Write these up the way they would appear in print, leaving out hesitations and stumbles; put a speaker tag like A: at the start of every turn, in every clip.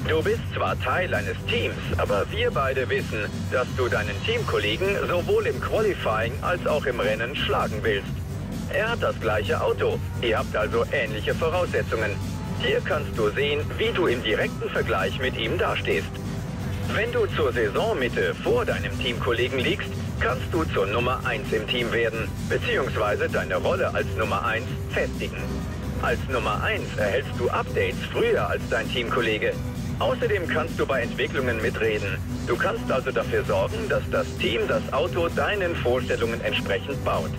A: Du bist zwar Teil eines Teams, aber wir beide wissen, dass du deinen Teamkollegen sowohl im Qualifying als auch im Rennen schlagen willst. Er hat das gleiche Auto, ihr habt also ähnliche Voraussetzungen. Hier kannst du sehen, wie du im direkten Vergleich mit ihm dastehst. Wenn du zur Saisonmitte vor deinem Teamkollegen liegst, kannst du zur Nummer 1 im Team werden, beziehungsweise deine Rolle als Nummer 1 festigen. Als Nummer 1 erhältst du Updates früher als dein Teamkollege. Außerdem kannst du bei Entwicklungen mitreden. Du kannst also dafür sorgen, dass das Team das Auto deinen Vorstellungen entsprechend baut.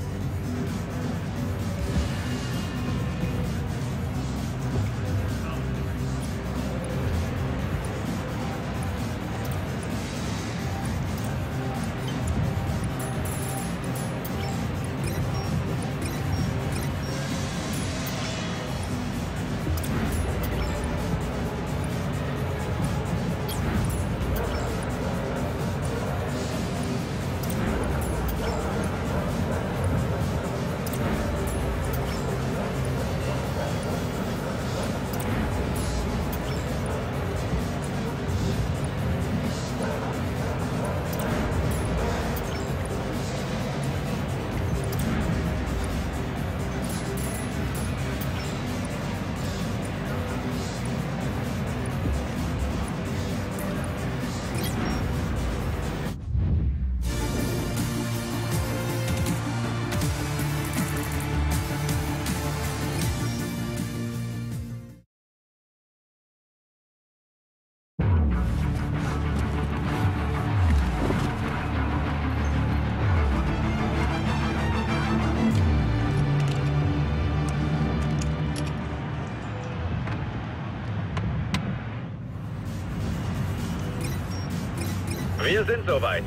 A: Wir sind soweit.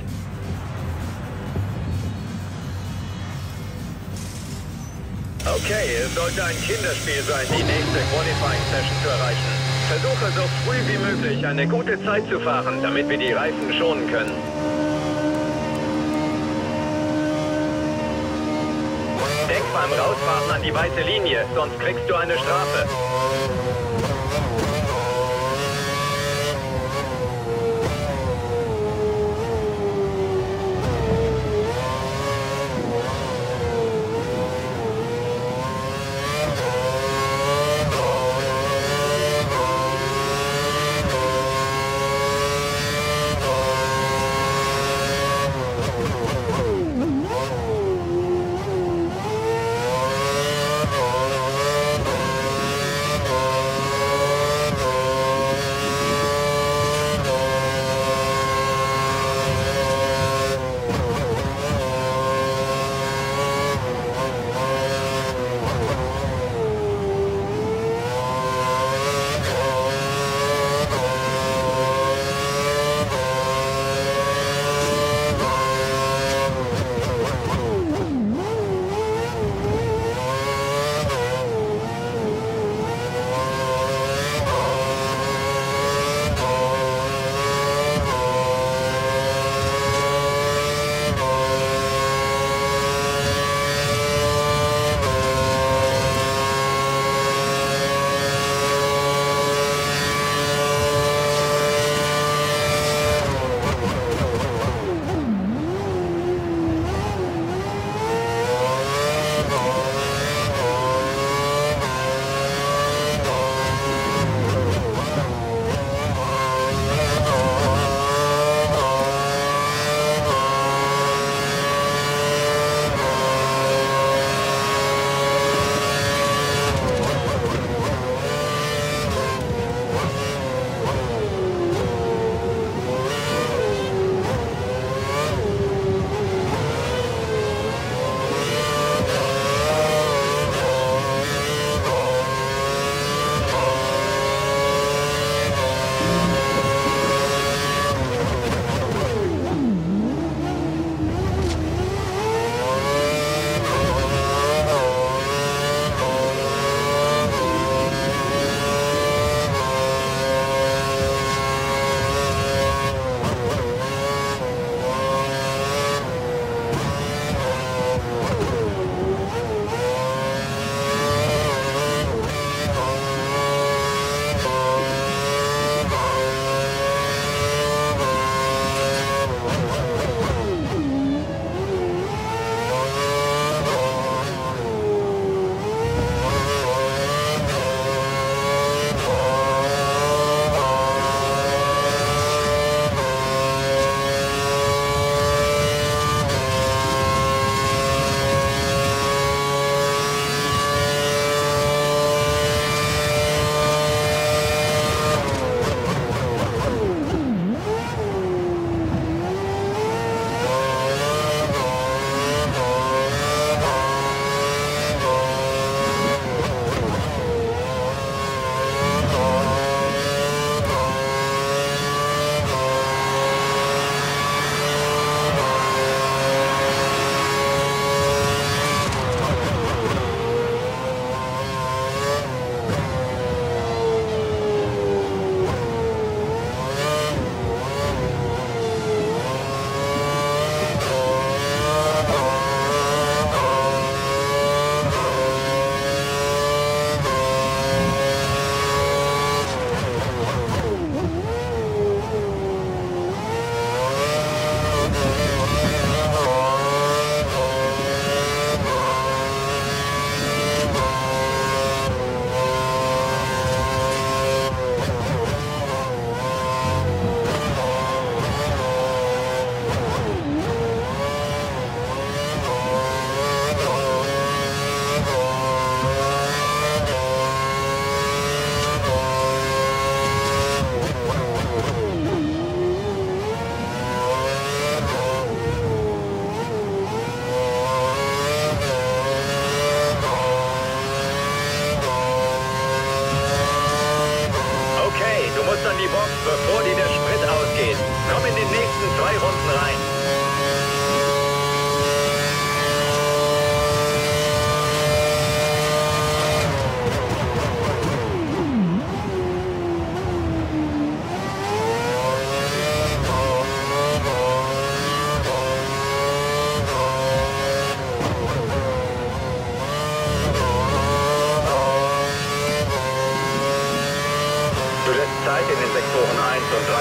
A: Okay, es sollte ein Kinderspiel sein, die nächste Qualifying-Session zu erreichen. Versuche so früh wie möglich eine gute Zeit zu fahren, damit wir die Reifen schonen können. Denk beim Rausfahren an die weiße Linie, sonst kriegst du eine Strafe.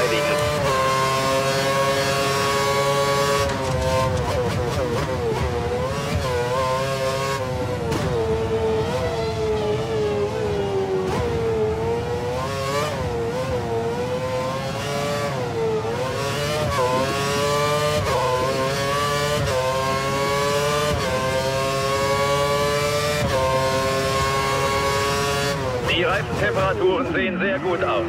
A: beteiligen. Die Reifentemperaturen sehen sehr gut aus.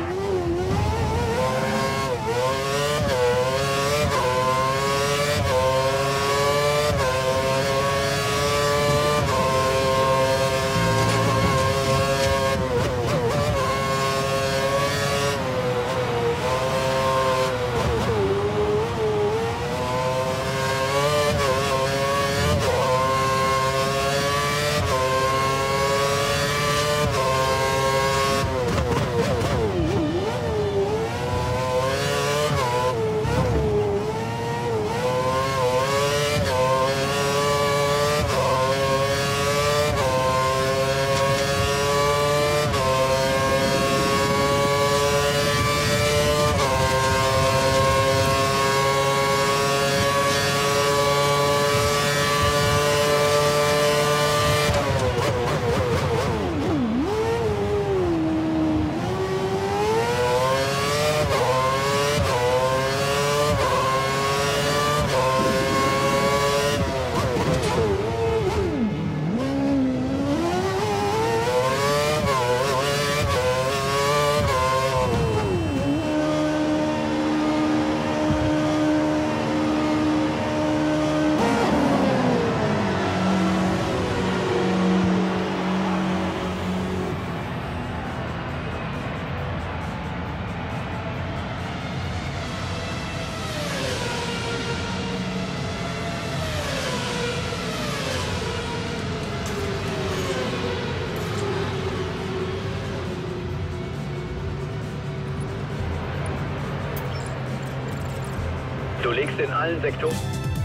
A: Du liegst in allen Sektoren.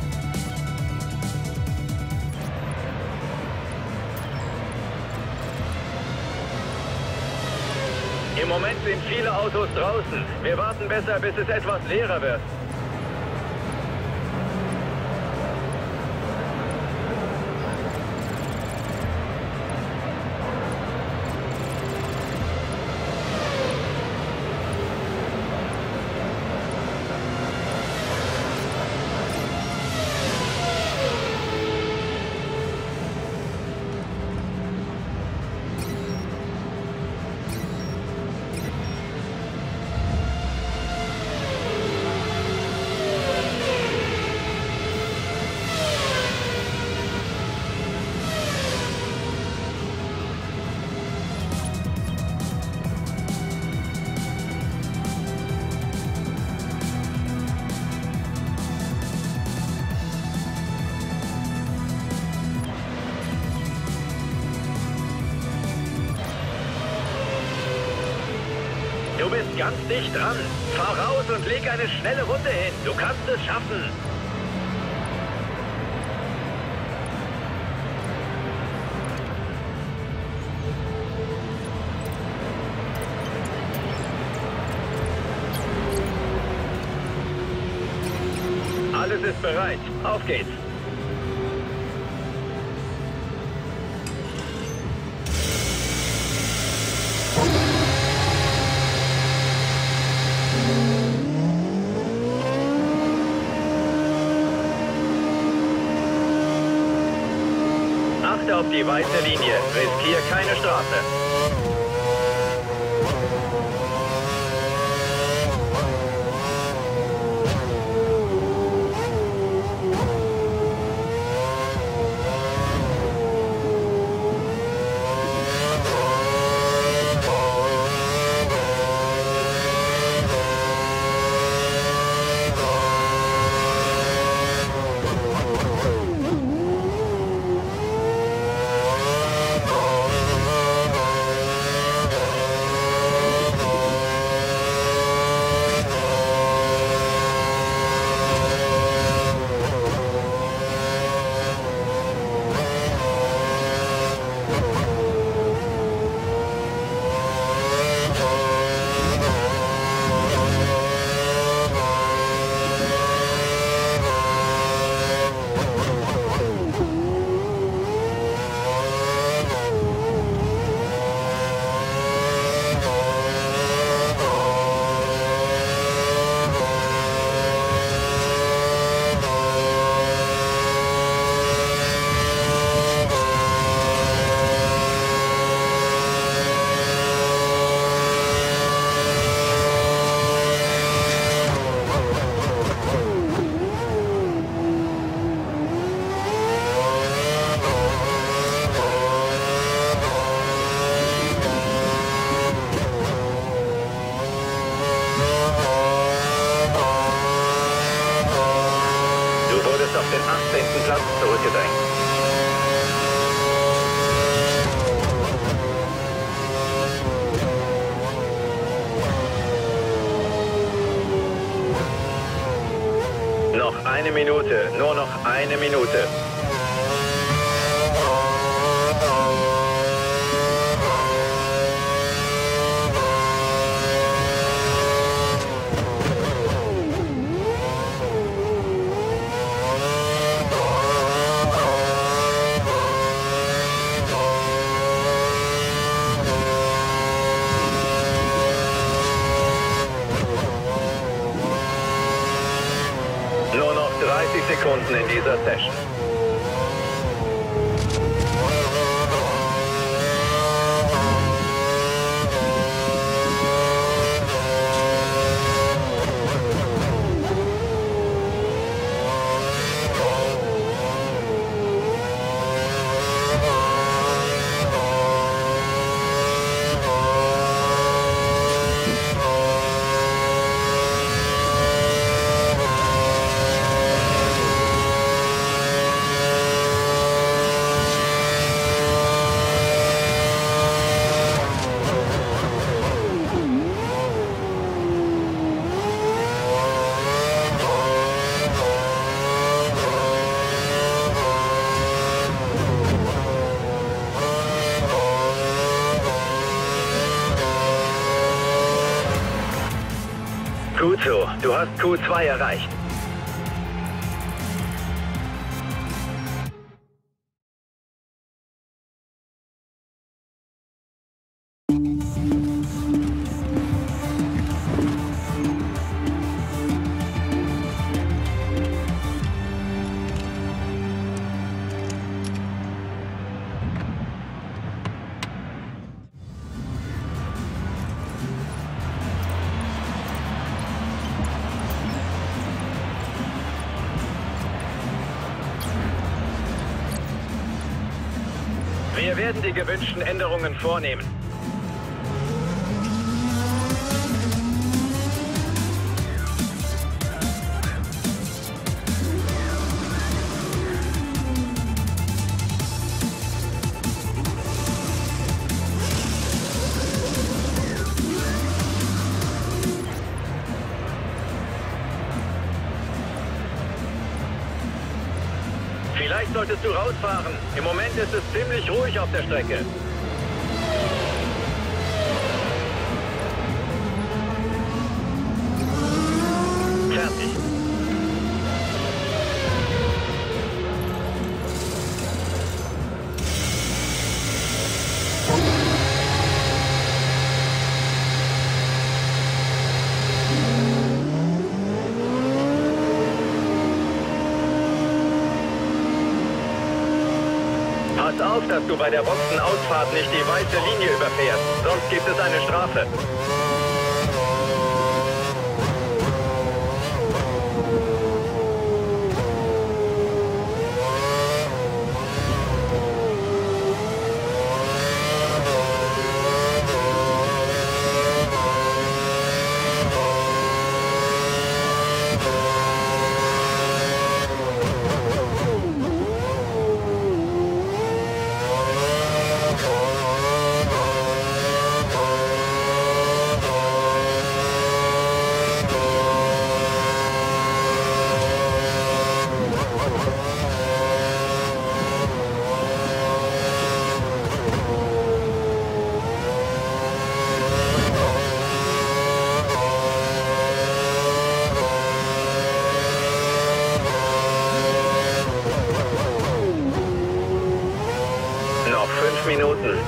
A: Im Moment sind viele Autos draußen. Wir warten besser, bis es etwas leerer wird. Du bist ganz dicht dran. Fahr raus und leg eine schnelle Runde hin. Du kannst es schaffen. Alles ist bereit. Auf geht's. Achte auf die weiße Linie. Riskier keine Strafe. den 18. Platz zurückgedrängt. Noch eine Minute, nur noch eine Minute. Nur noch 30 Sekunden in dieser Session. Gut so, du hast Q2 erreicht. Wir werden die gewünschten Änderungen vornehmen. Vielleicht solltest du rausfahren. Im Moment ist es ziemlich ruhig auf der Strecke. Fertig. Pass auf, dass du bei der Boxenausfahrt nicht die weiße Linie überfährst, sonst gibt es eine Strafe. Noch 5 Minuten.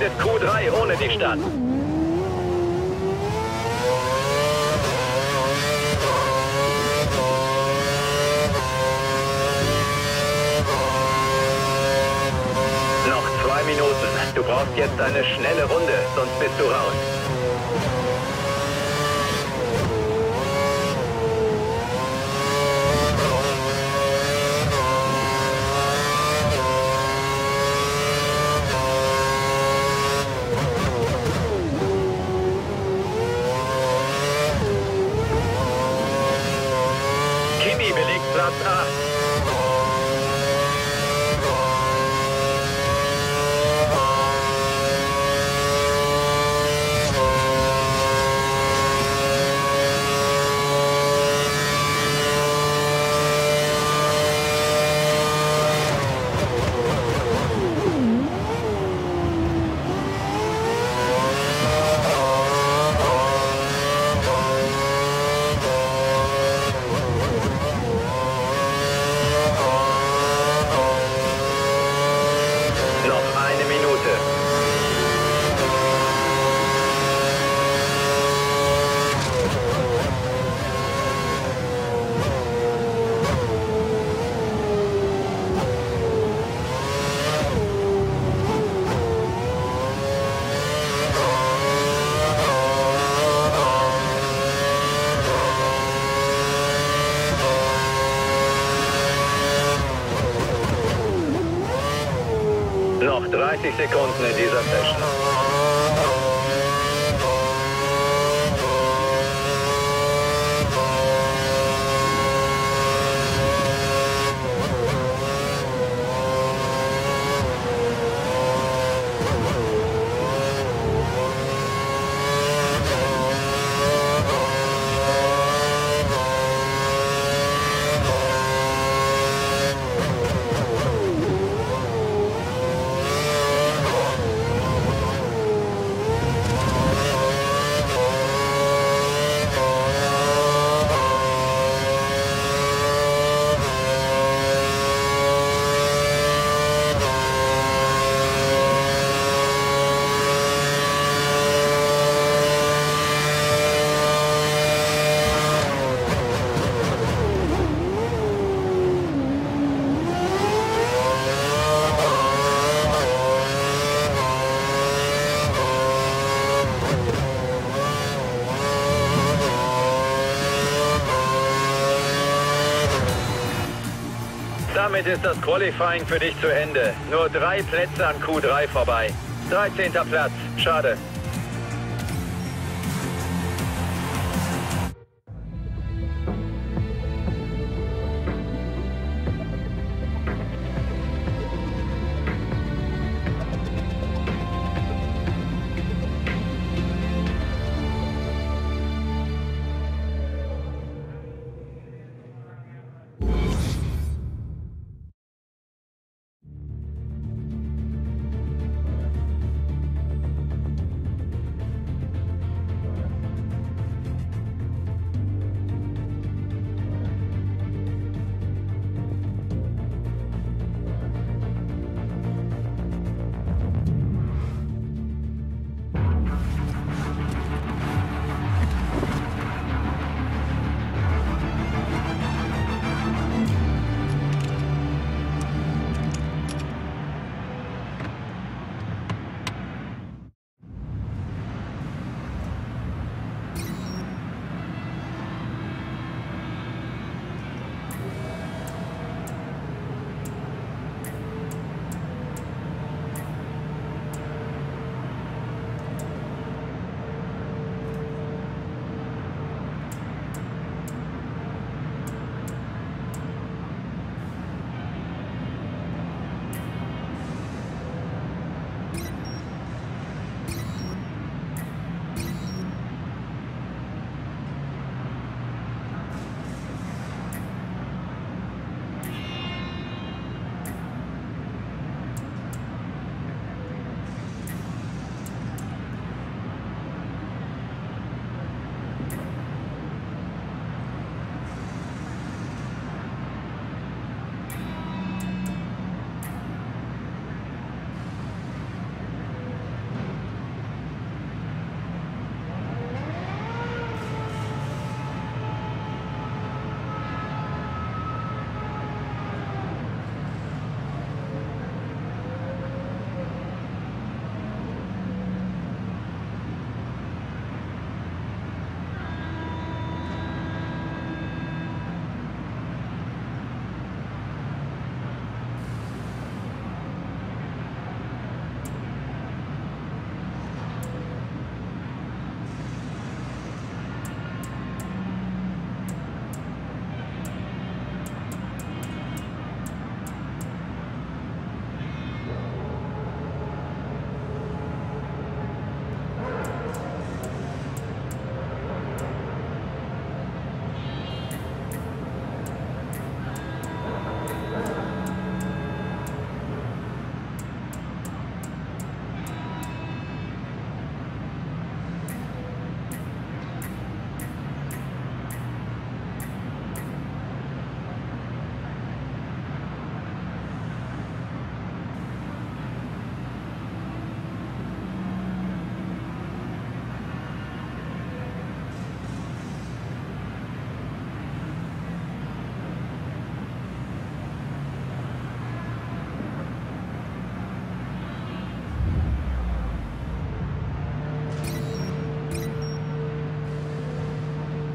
A: beendet Q3 ohne die Stadt. Noch 2 Minuten. Du brauchst jetzt eine schnelle Runde, sonst bist du raus. Kimi belegt Platz 8. Noch 30 Sekunden in dieser Session. Damit ist das Qualifying für dich zu Ende. Nur 3 Plätze an Q3 vorbei. 13. Platz. Schade.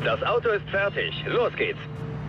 A: Das Auto ist fertig. Los geht's.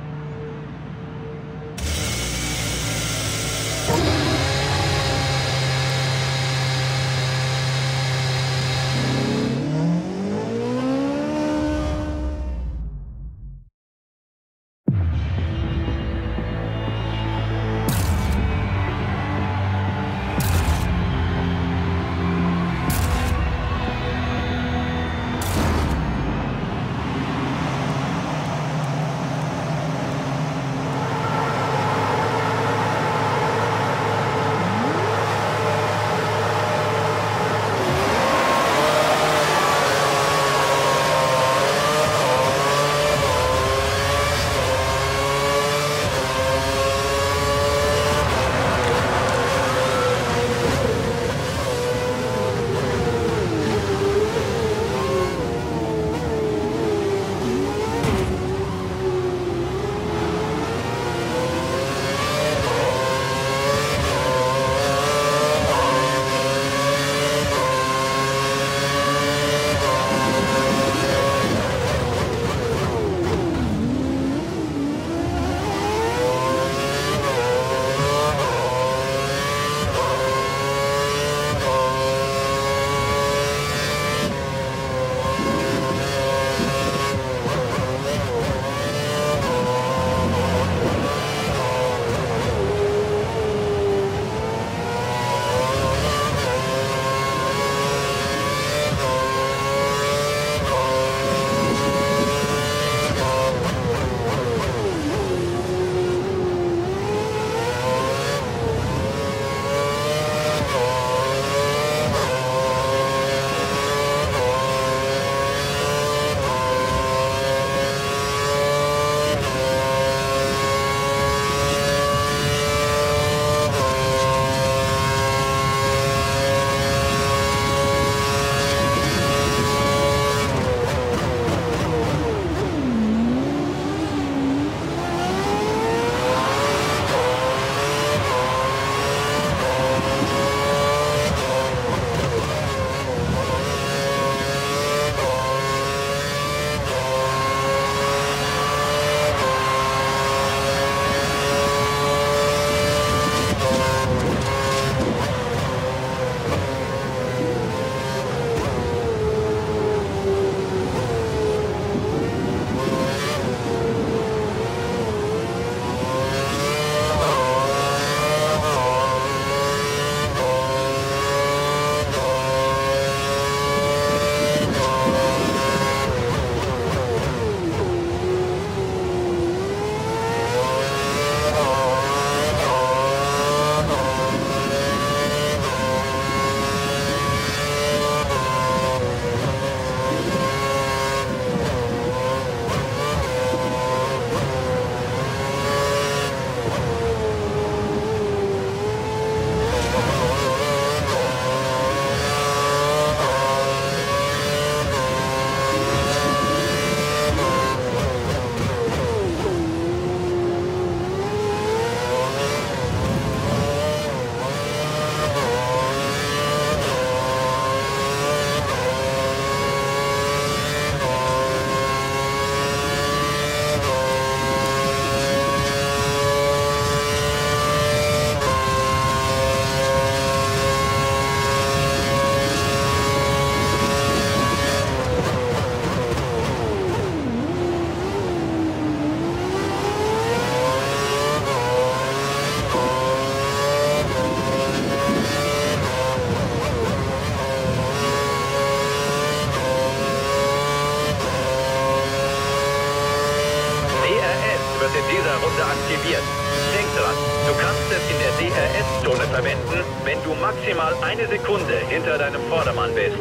A: Runde aktiviert. Denk dran, du kannst es in der DRS-Zone verwenden, wenn du maximal eine Sekunde hinter deinem Vordermann bist.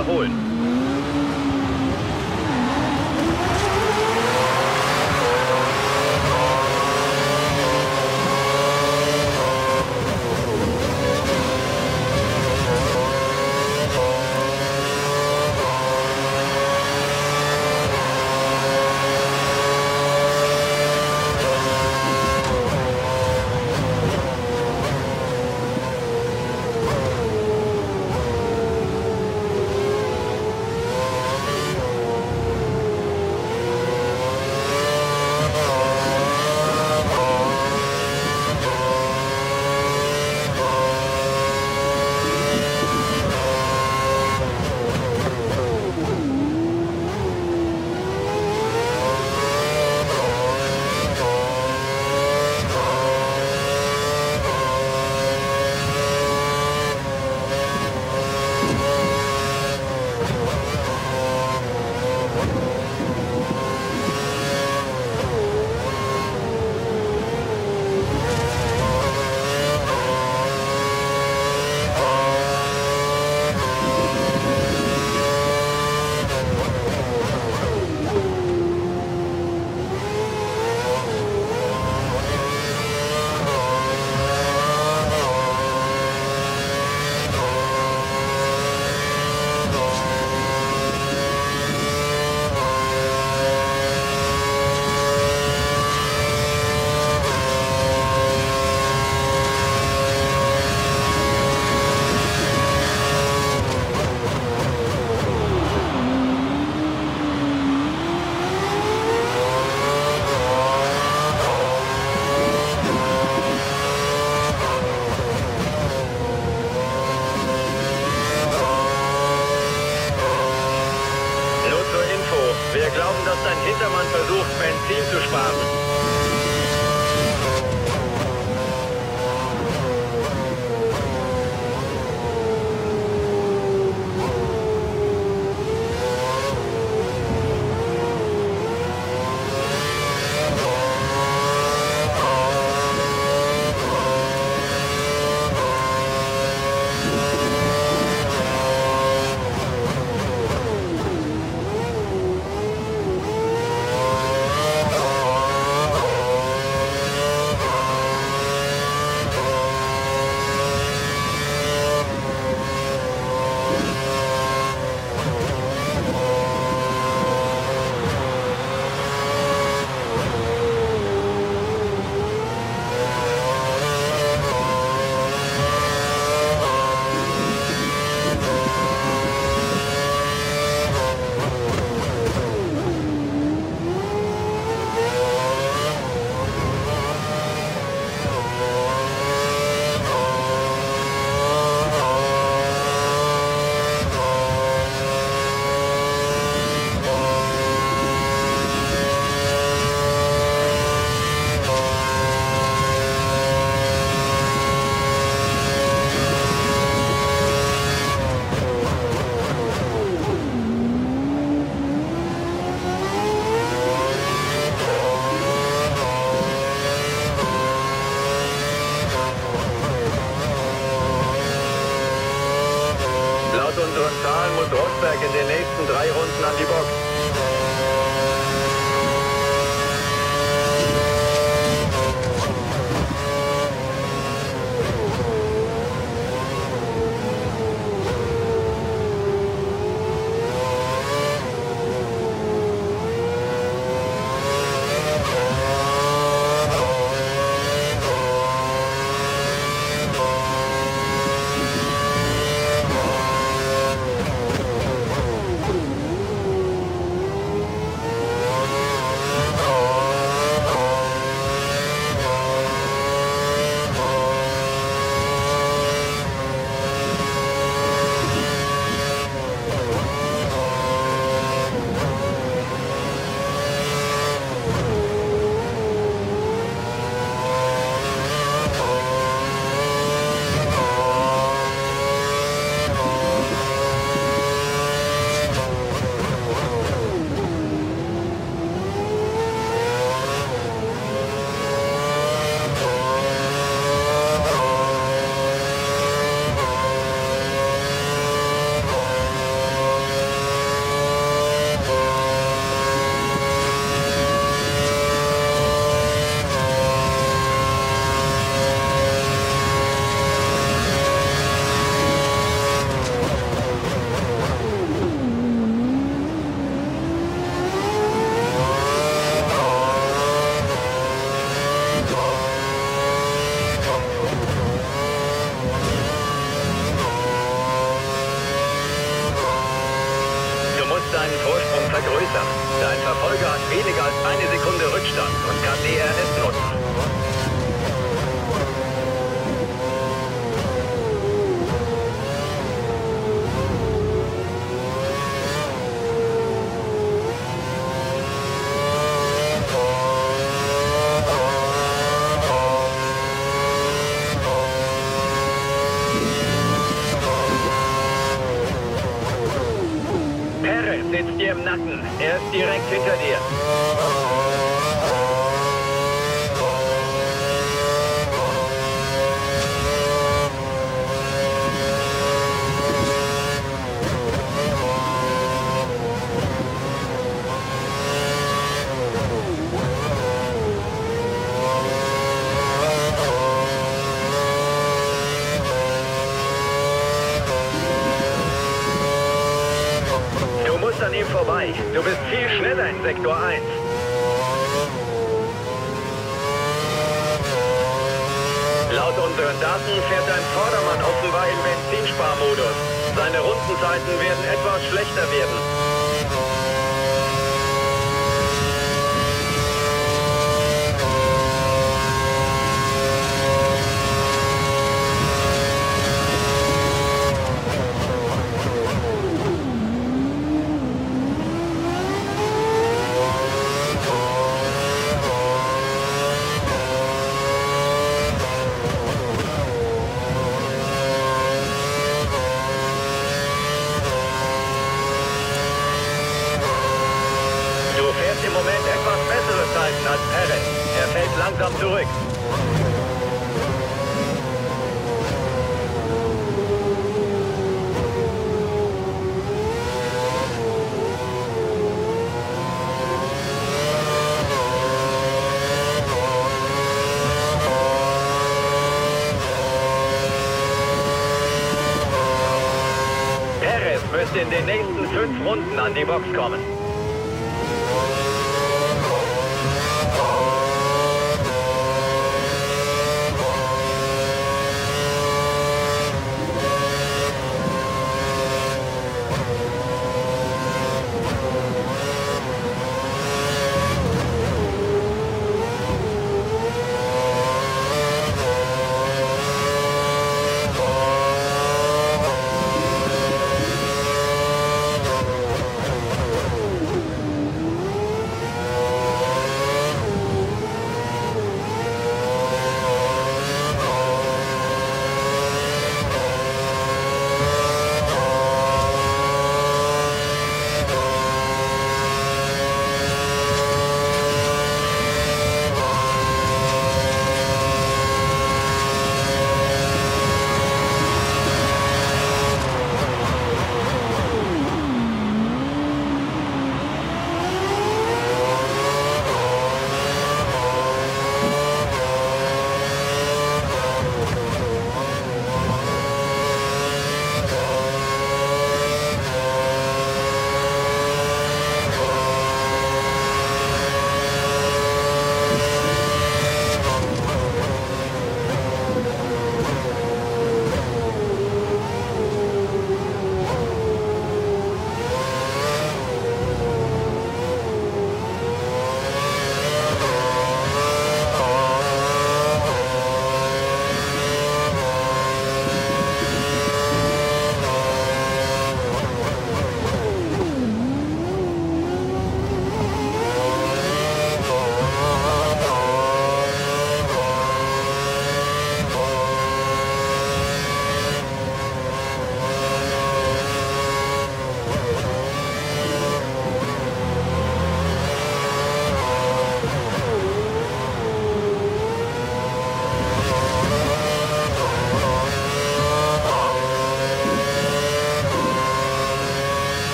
A: überholen. Wir glauben, dass dein Hintermann versucht, Benzin zu sparen. Laut unseren Zahlen muss Rosberg in den nächsten 3 Runden an die Box. Abstand und kann DRS nutzen. Perez sitzt dir im Nacken. Er ist direkt hinter dir. Du musst an ihm vorbei. Du bist viel schneller in Sektor 1. Laut unseren Daten fährt dein Vordermann offenbar im Benzinsparmodus. Seine Rundenzeiten werden etwas schlechter werden. Du fährst im Moment etwas bessere Zeiten als Perez. Er fällt langsam zurück. Perez müsste in den nächsten 5 Runden an die Box kommen.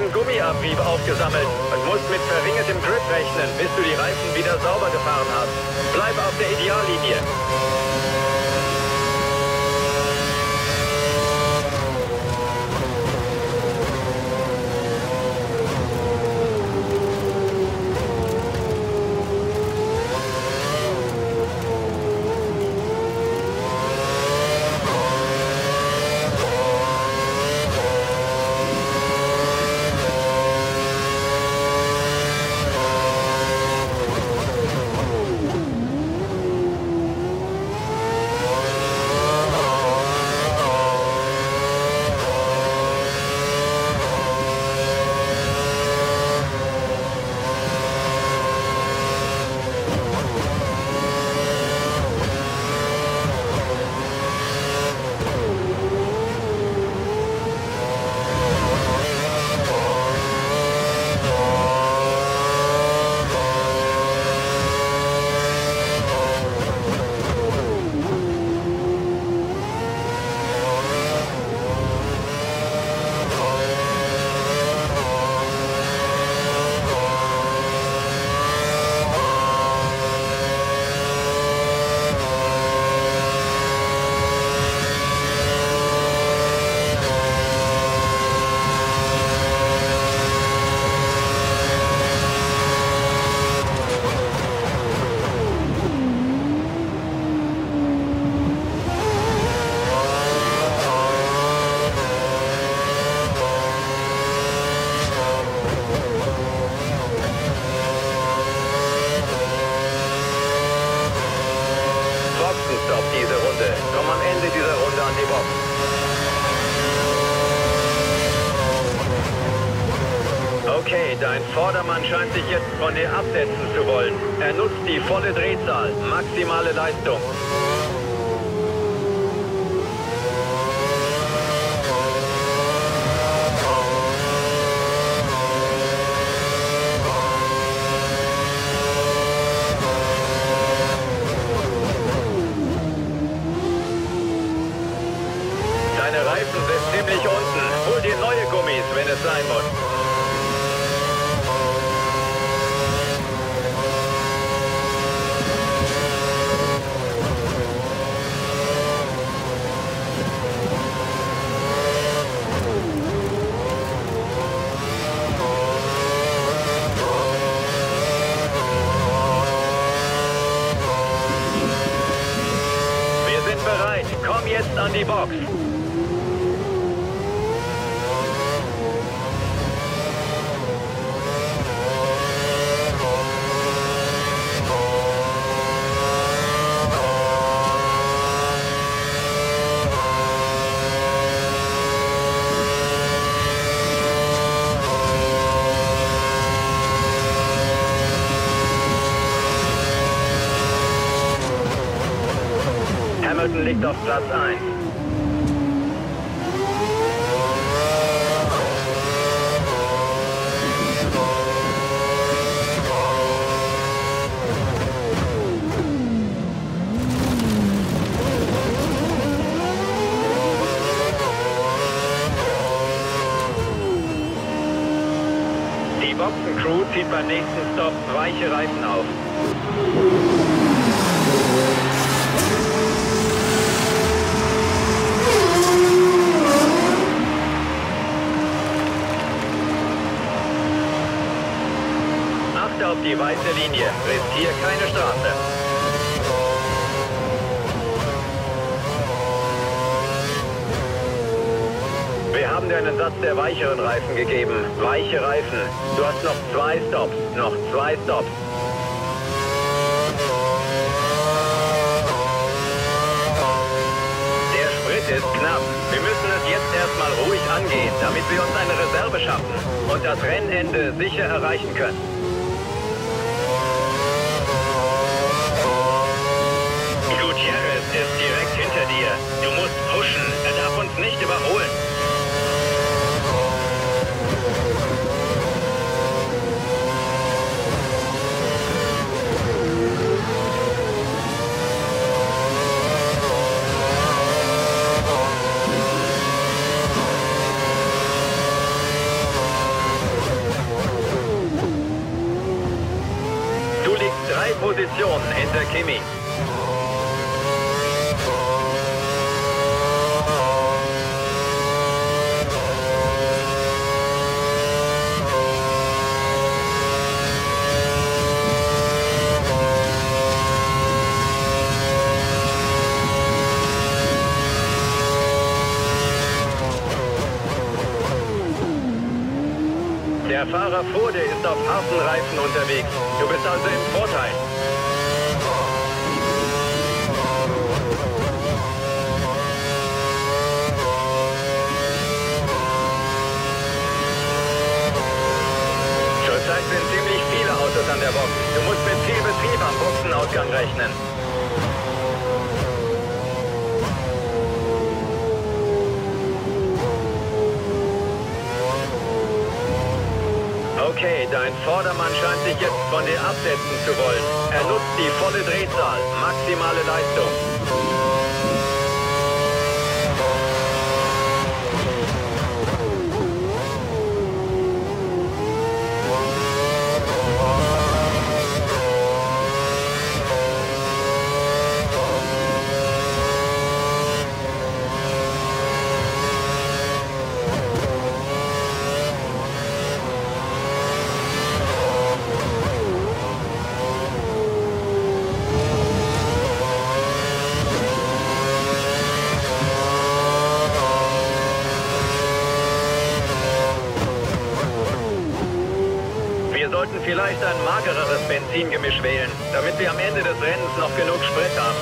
A: diesen Gummiabrieb aufgesammelt und musst mit verringertem Grip rechnen, bis du die Reifen wieder sauber gefahren hast. Bleib auf der Ideallinie. Boxenstopp diese Runde. Komm am Ende dieser Runde an die Box. Okay, dein Vordermann scheint sich jetzt von dir absetzen zu wollen. Er nutzt die volle Drehzahl, maximale Leistung. Deine Reifen sind ziemlich unten. Hol dir neue Gummis, wenn es sein muss. Wir sind bereit. Komm jetzt an die Box. Hamilton liegt auf Platz 1. Die Boxencrew zieht beim nächsten Stopp weiche Reifen auf. Auf die weiße Linie. Riskier keine Strafe. Wir haben dir einen Satz der weicheren Reifen gegeben. Weiche Reifen. Du hast noch 2 Stops. Noch 2 Stops. Der Sprit ist knapp. Wir müssen es jetzt erstmal ruhig angehen, damit wir uns eine Reserve schaffen und das Rennende sicher erreichen können. Gutierrez ist direkt hinter dir. Du musst pushen. Er darf uns nicht überholen. hinter Kimi. Der Fahrer vor dir ist auf harten Reifen unterwegs. Du bist also im Vorteil. Zurzeit sind ziemlich viele Autos an der Box. Du musst mit viel Betrieb am Boxenausgang rechnen. Okay, dein Vordermann scheint sich jetzt von dir absetzen zu wollen. Er nutzt die volle Drehzahl, maximale Leistung. Wir sollten vielleicht ein magereres Benzingemisch wählen, damit wir am Ende des Rennens noch genug Sprit haben.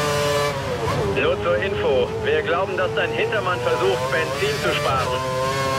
A: Nur zur Info, wir glauben, dass dein Hintermann versucht, Benzin zu sparen.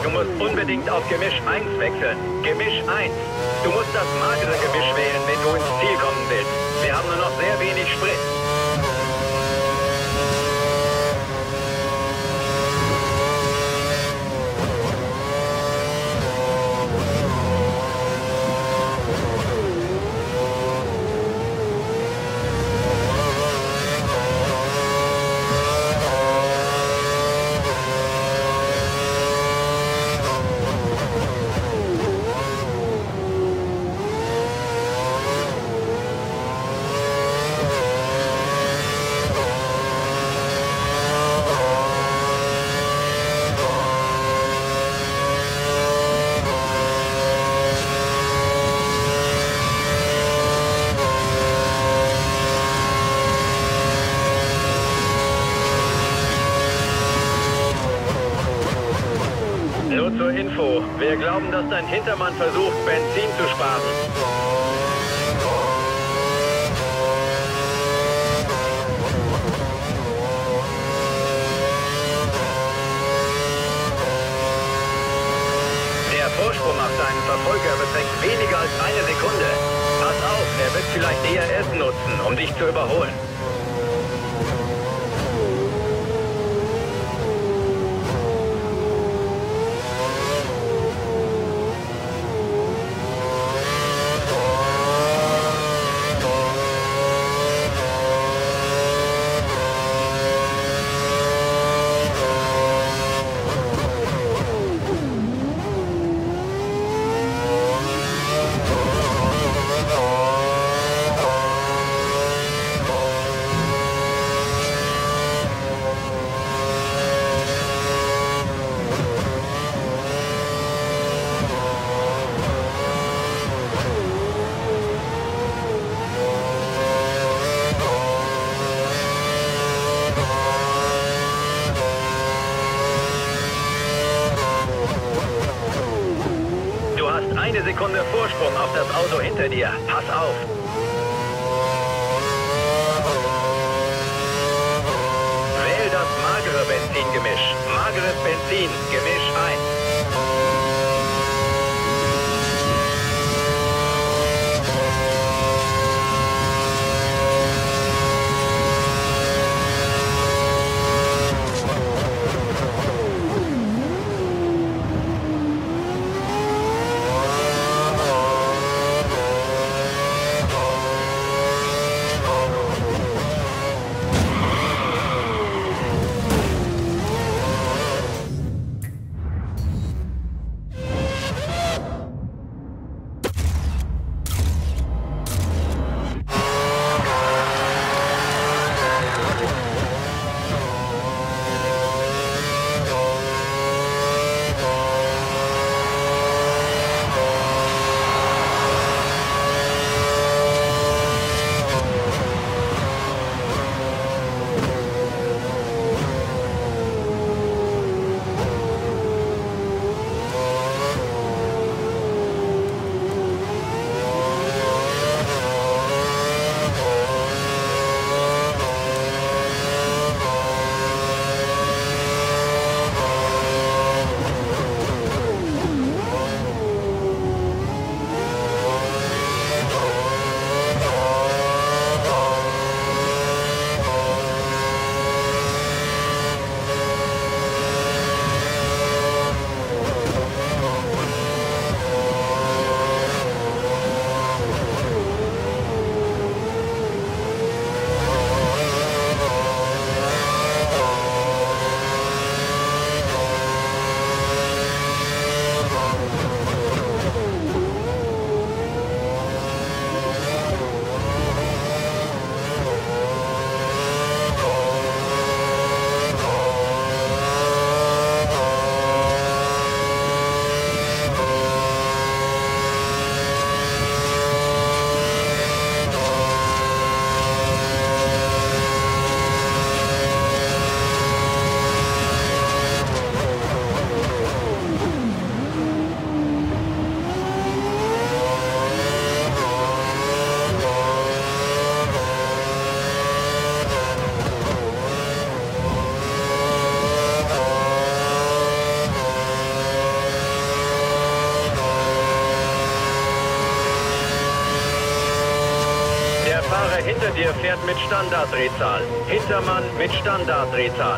A: Du musst unbedingt auf Gemisch 1 wechseln. Gemisch 1. Du musst das magere Gemisch wählen, wenn du ins Ziel kommen willst. Wir haben nur noch sehr wenig Sprit. Nur zur Info, wir glauben, dass dein Hintermann versucht, Benzin zu sparen. Der Vorsprung auf deinen Verfolger beträgt weniger als eine Sekunde. Pass auf, er wird vielleicht eher es nutzen, um dich zu überholen. Eine Sekunde Vorsprung auf das Auto hinter dir. Pass auf! Wähl das magere Benzingemisch. Mageres Benzin, Gemisch 1. Fahrer hinter dir fährt mit Standarddrehzahl. Hintermann mit Standarddrehzahl.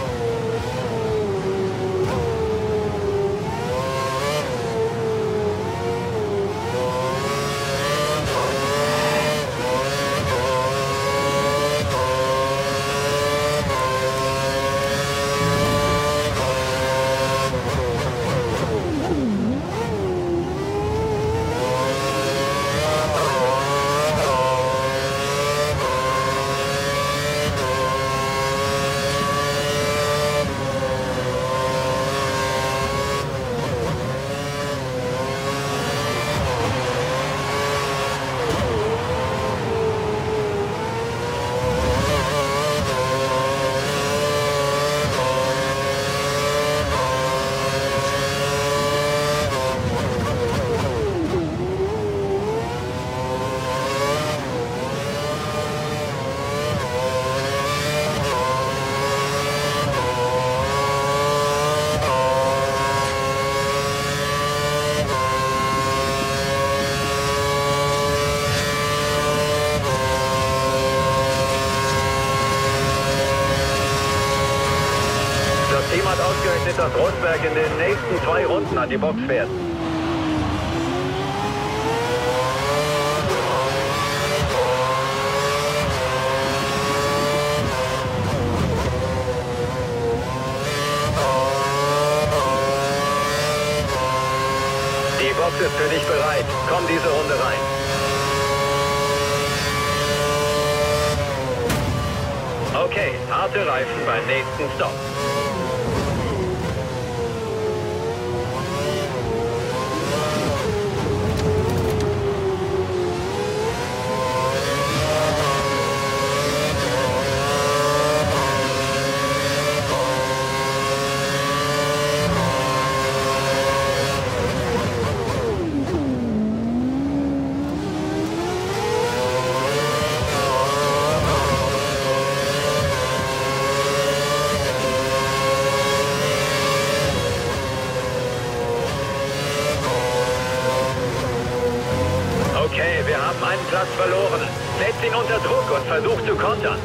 A: Das Team hat ausgerechnet, dass Rosberg in den nächsten 2 Runden an die Box fährt. Die Box ist für dich bereit. Komm diese Runde rein. Okay, harte Reifen beim nächsten Stopp. Okay, wir haben einen Platz verloren. Setz ihn unter Druck und versuch zu kontern.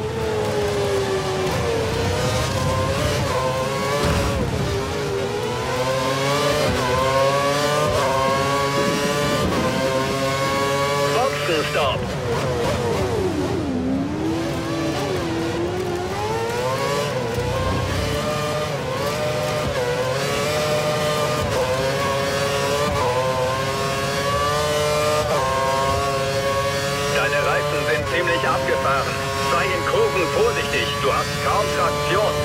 A: Boxenstopp. Ziemlich abgefahren. Sei in Kurven vorsichtig, du hast kaum Traktion.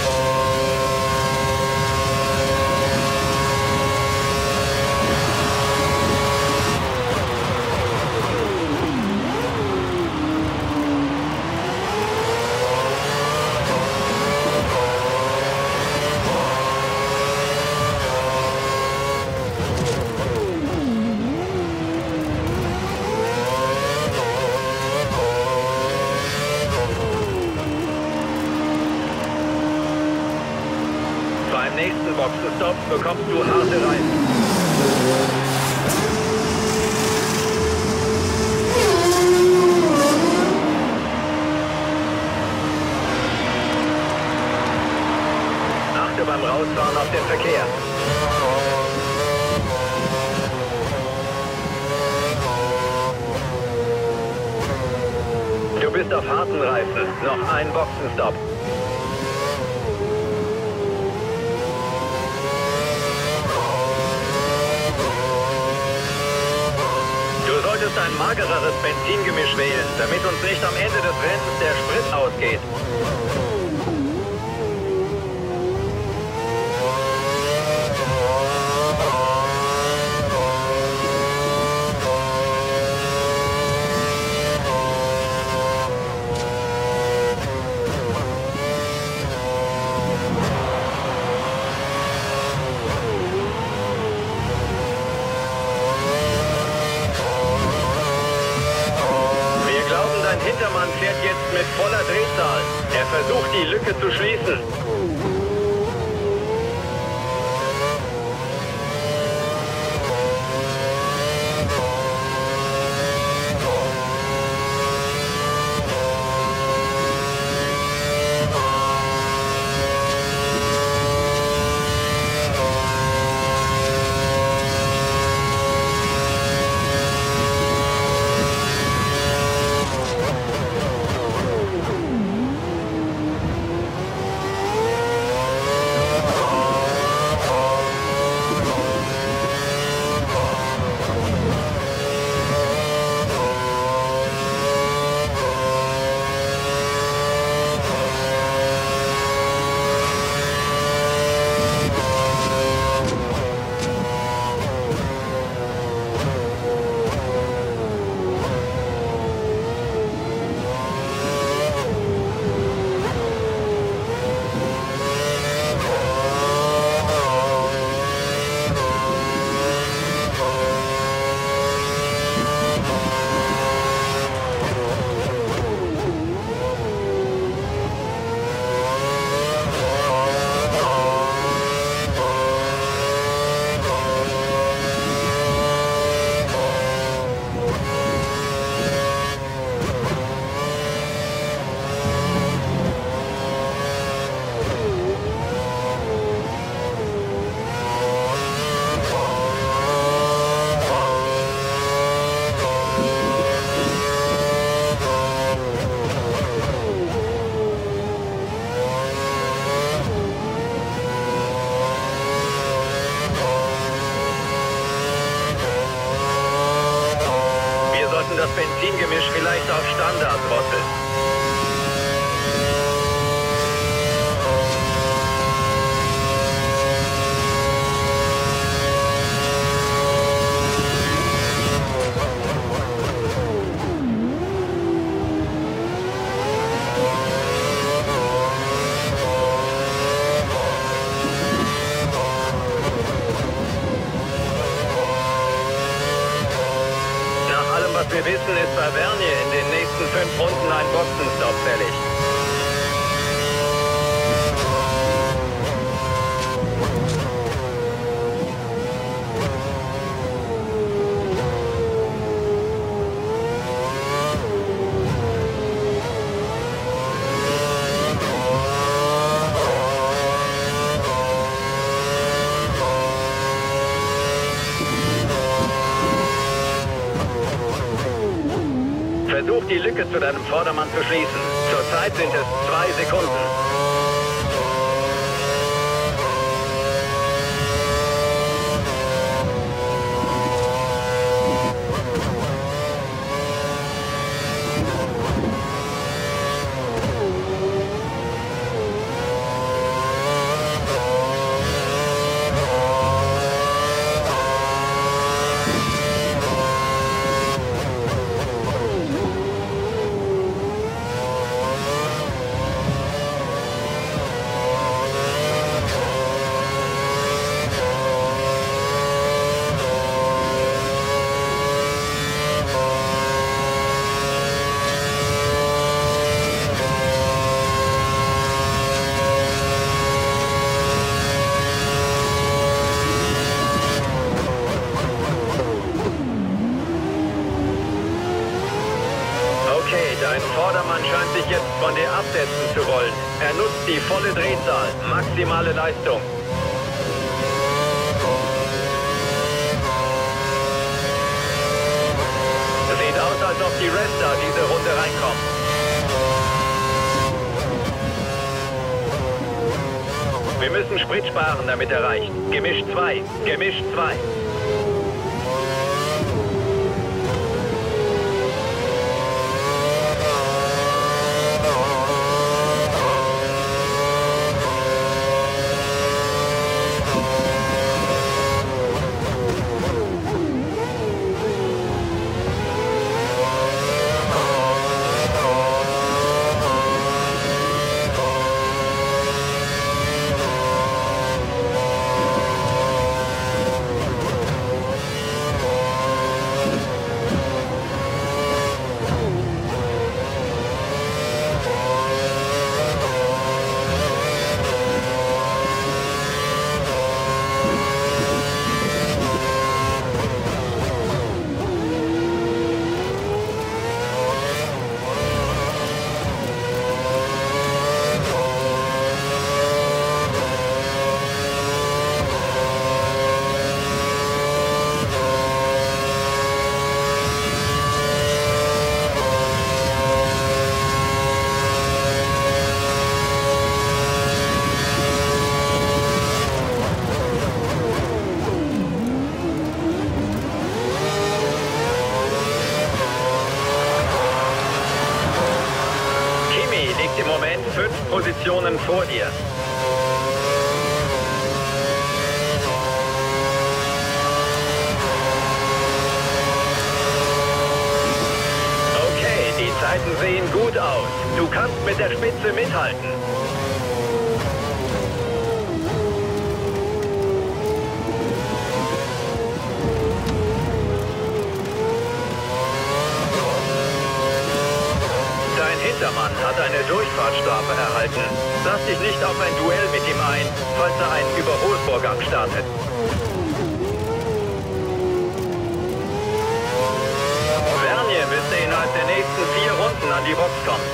A: Beim nächsten Boxenstopp bekommst du harte Reifen. Achte beim Rausfahren auf den Verkehr. Du bist auf harten Reifen. Noch ein Boxenstopp. Du solltest ein magereres Benzingemisch wählen, damit uns nicht am Ende des Rennens der Sprit ausgeht. Dein Hintermann fährt jetzt mit voller Drehzahl. Er versucht, die Lücke zu schließen. Benzingemisch vielleicht auf Standardrotte. Was wir wissen, ist bei Vernier in den nächsten 5 Runden ein Boxenstopp fällig. Versuch, die Lücke zu deinem Vordermann zu schließen. Zurzeit sind es 2 Sekunden. Dein Vordermann scheint sich jetzt von dir absetzen zu wollen. Er nutzt die volle Drehzahl, maximale Leistung. Sieht aus, als ob die Resta diese Runde reinkommen. Wir müssen Sprit sparen, damit er reicht. Gemisch 2, Gemisch 2. Im Moment 5 Positionen vor dir. Okay, die Zeiten sehen gut aus. Du kannst mit der Spitze mithalten. Hintermann hat eine Durchfahrtsstrafe erhalten. Lass dich nicht auf ein Duell mit ihm ein, falls er einen Überholvorgang startet. Vernier müsste innerhalb der nächsten 4 Runden an die Box kommen.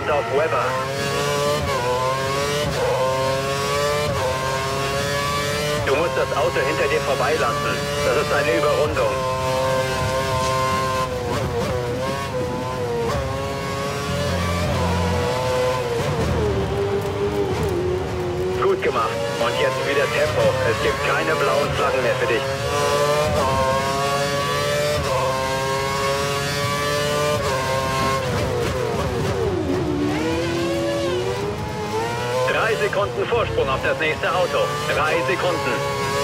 A: Abstand auf Webber. Du musst das Auto hinter dir vorbeilassen. Das ist eine Überrundung. Gut gemacht. Und jetzt wieder Tempo. Es gibt keine blauen Flaggen mehr für dich. Sekunden Vorsprung auf das nächste Auto. 3 Sekunden.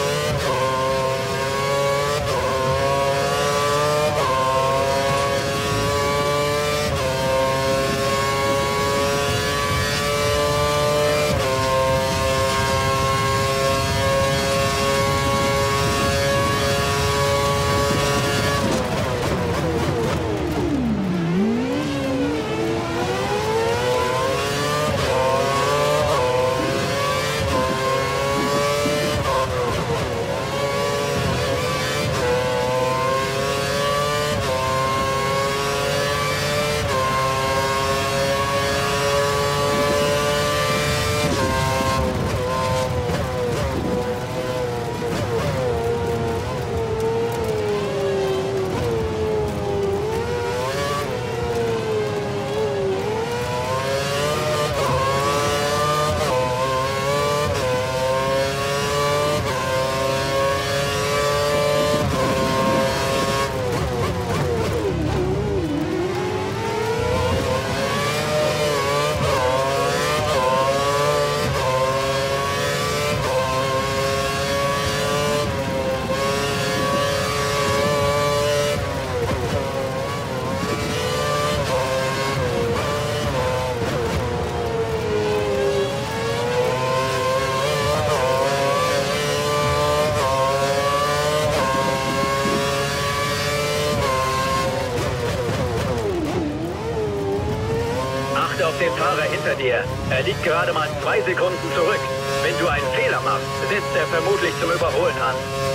A: Auf den Fahrer hinter dir. Er liegt gerade mal 2 Sekunden zurück. Wenn du einen Fehler machst, setzt er vermutlich zum Überholen an.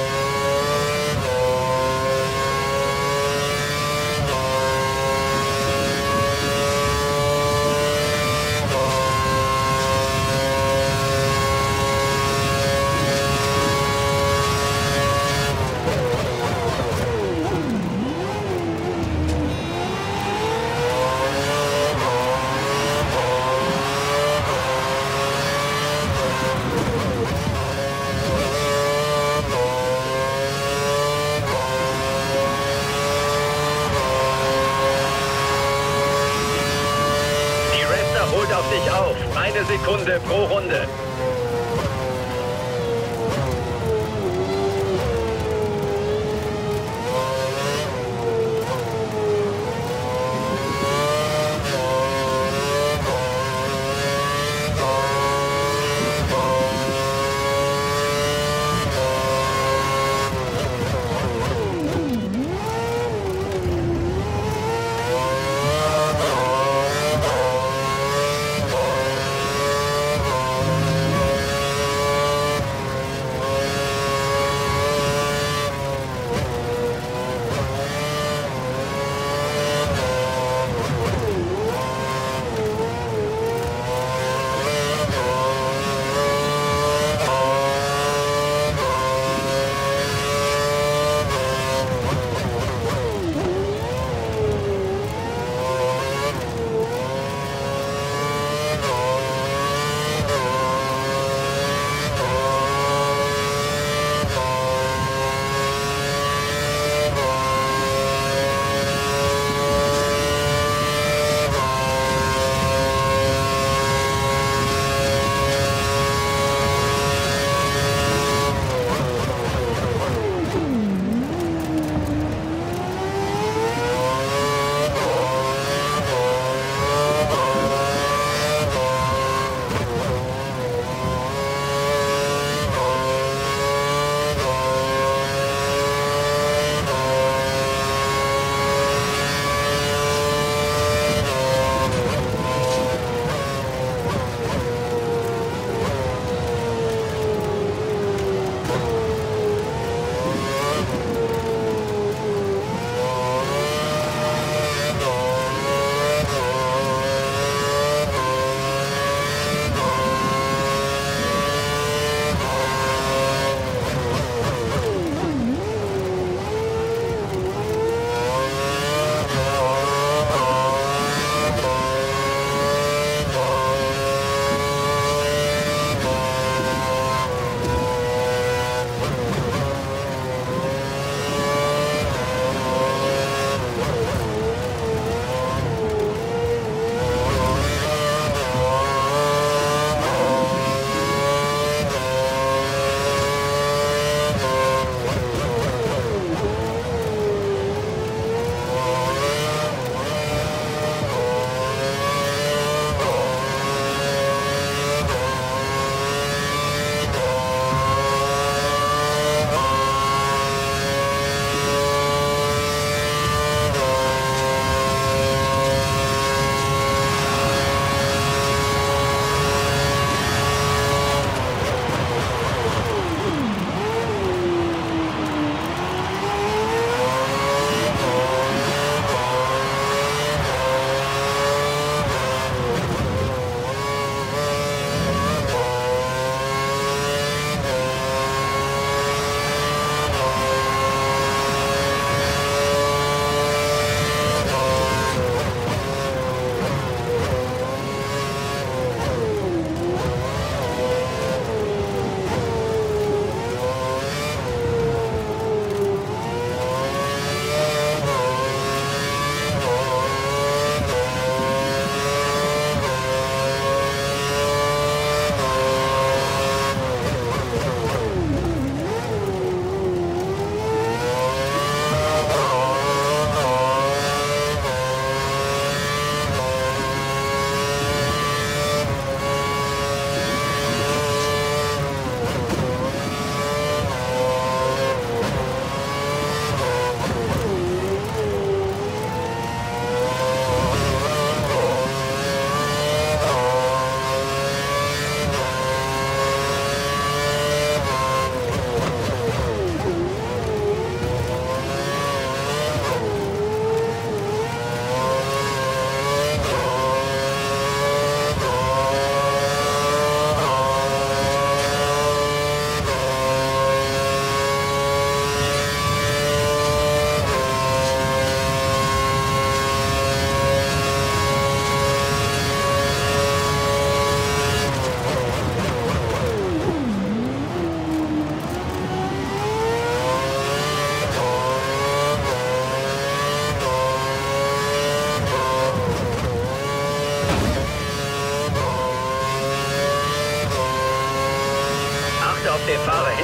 A: Holt auf dich auf. 1 Sekunde pro Runde.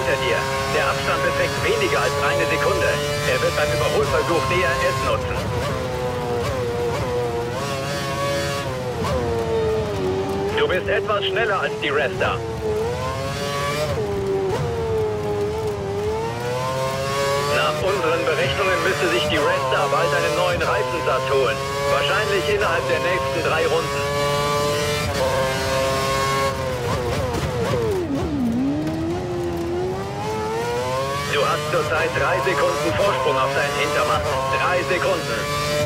A: hinter dir. Der Abstand beträgt weniger als eine Sekunde. Er wird beim Überholversuch DRS nutzen. Du bist etwas schneller als die Resta. Nach unseren Berechnungen müsste sich die Resta bald einen neuen Reifensatz holen. Wahrscheinlich innerhalb der nächsten 3 Runden. Du hast zurzeit 3 Sekunden Vorsprung auf deinen Hintermann. 3 Sekunden.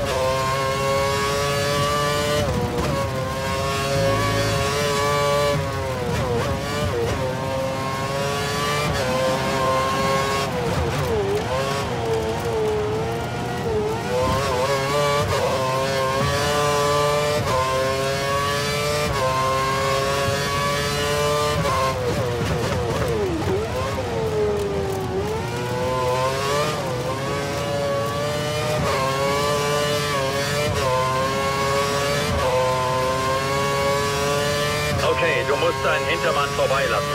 A: Okay, du musst deinen Hintermann vorbeilassen.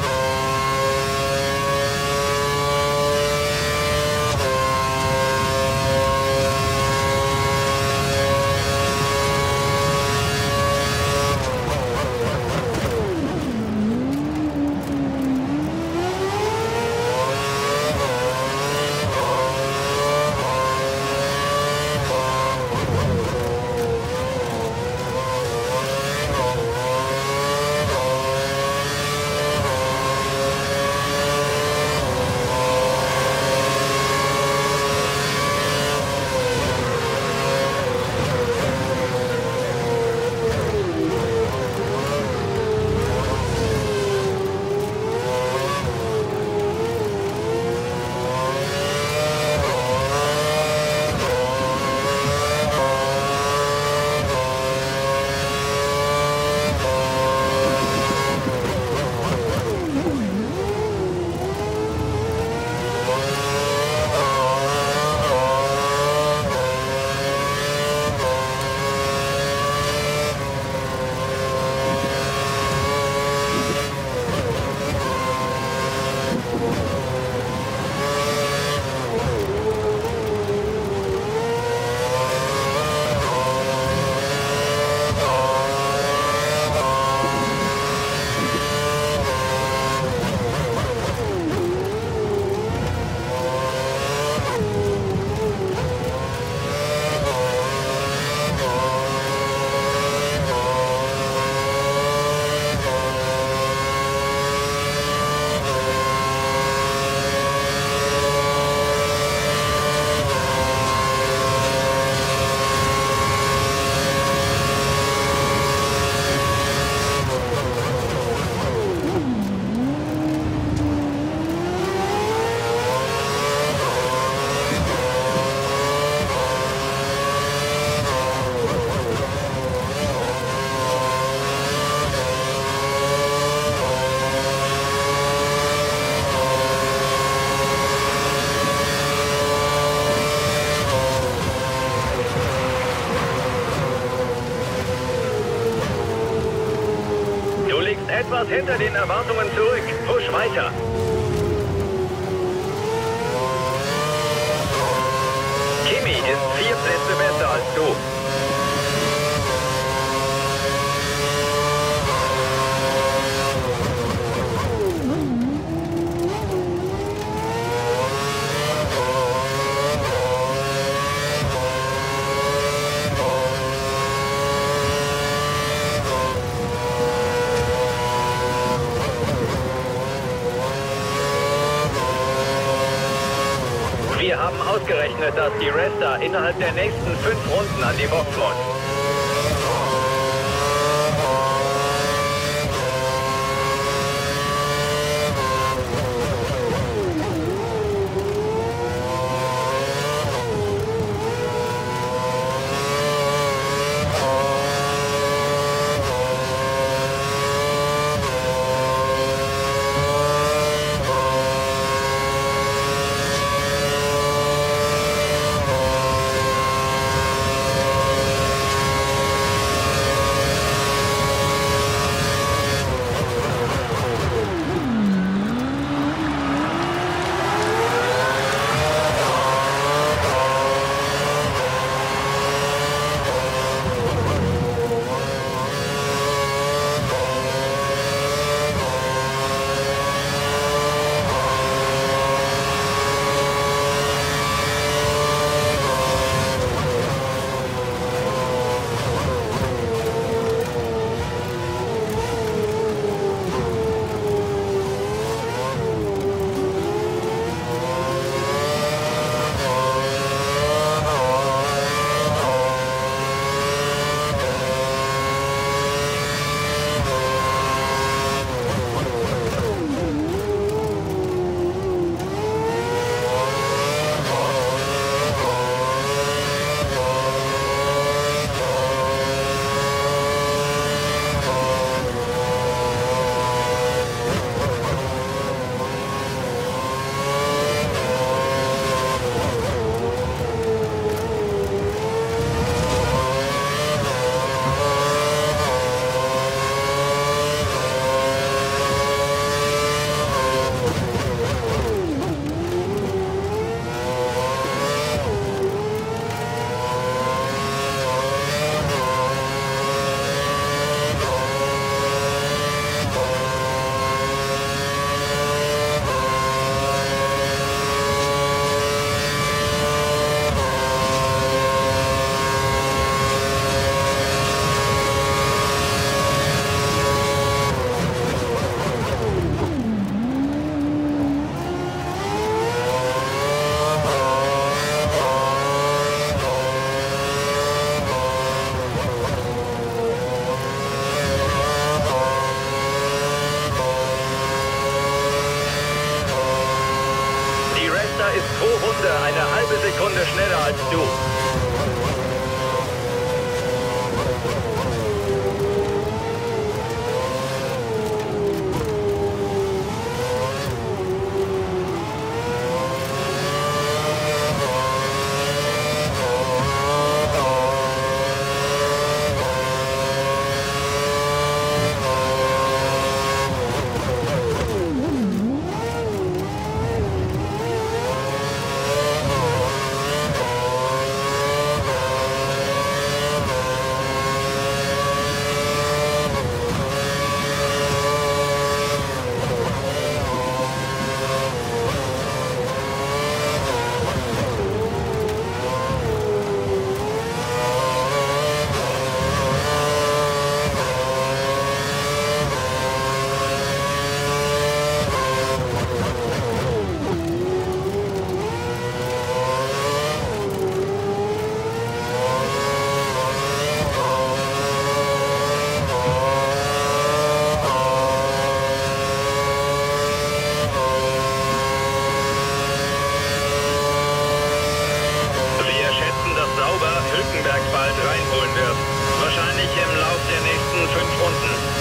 A: Etwas hinter den Erwartungen zurück. Push weiter. Kimi ist 4 Plätze besser als du. Wir haben ausgerechnet, dass die Resta innerhalb der nächsten 5 Runden an die Box muss. Sekunde schneller als du. Hülkenberg bald reinholen wird. Wahrscheinlich im Lauf der nächsten 5 Runden.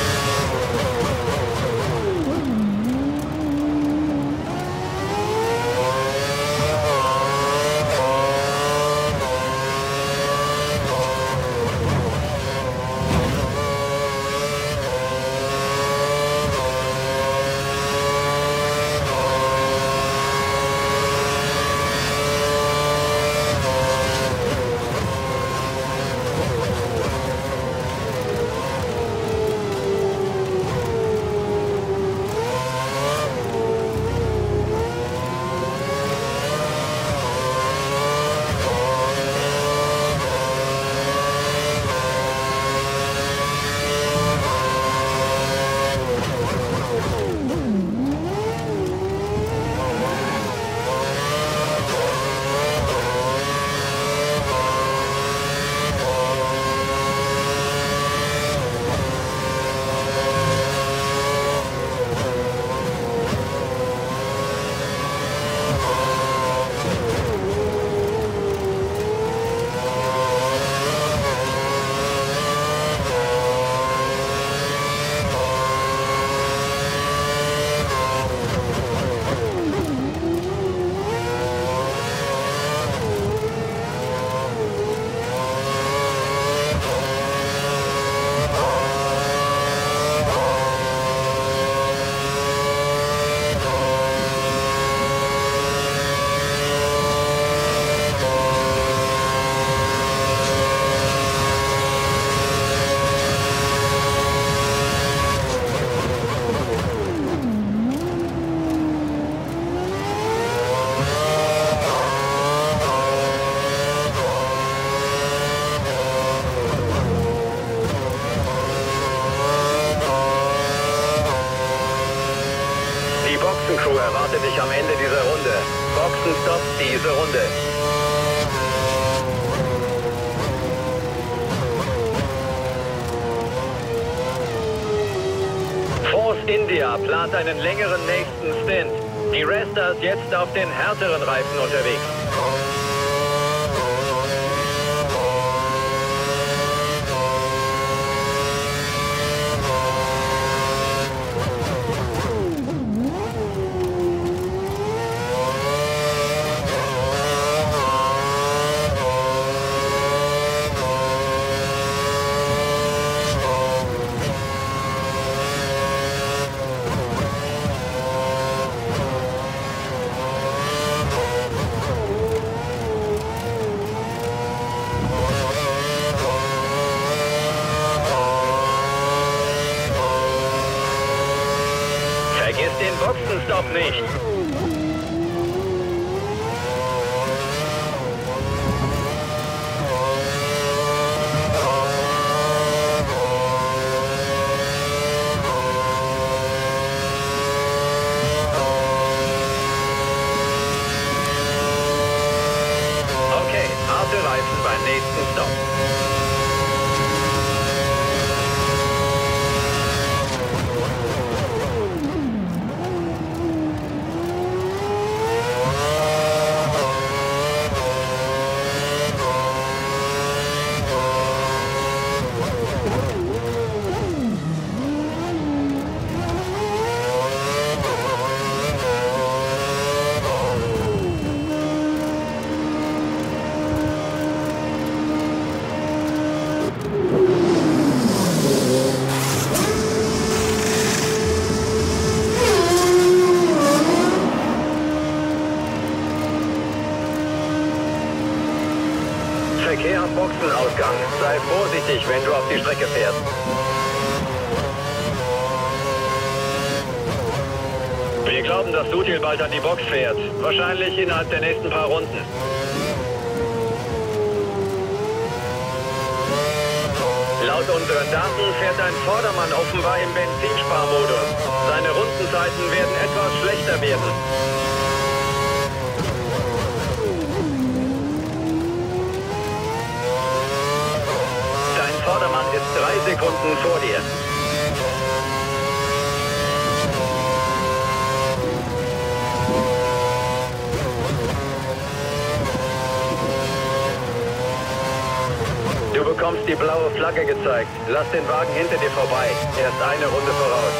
A: Boxencrew erwartet dich am Ende dieser Runde. Boxenstopp diese Runde. Force India plant einen längeren nächsten Stint. Die Resters jetzt auf den härteren Reifen unterwegs. Vergiss den Boxenstopp nicht. Okay, harte Reifen beim nächsten Stopp. Wir glauben, dass Sutil bald an die Box fährt. Wahrscheinlich innerhalb der nächsten paar Runden. Laut unseren Daten fährt ein Vordermann offenbar im Benzinsparmodus. Seine Rundenzeiten werden etwas schlechter werden. Dein Vordermann ist 3 Sekunden vor dir. Du bekommst die blaue Flagge gezeigt. Lass den Wagen hinter dir vorbei. Er ist eine Runde voraus.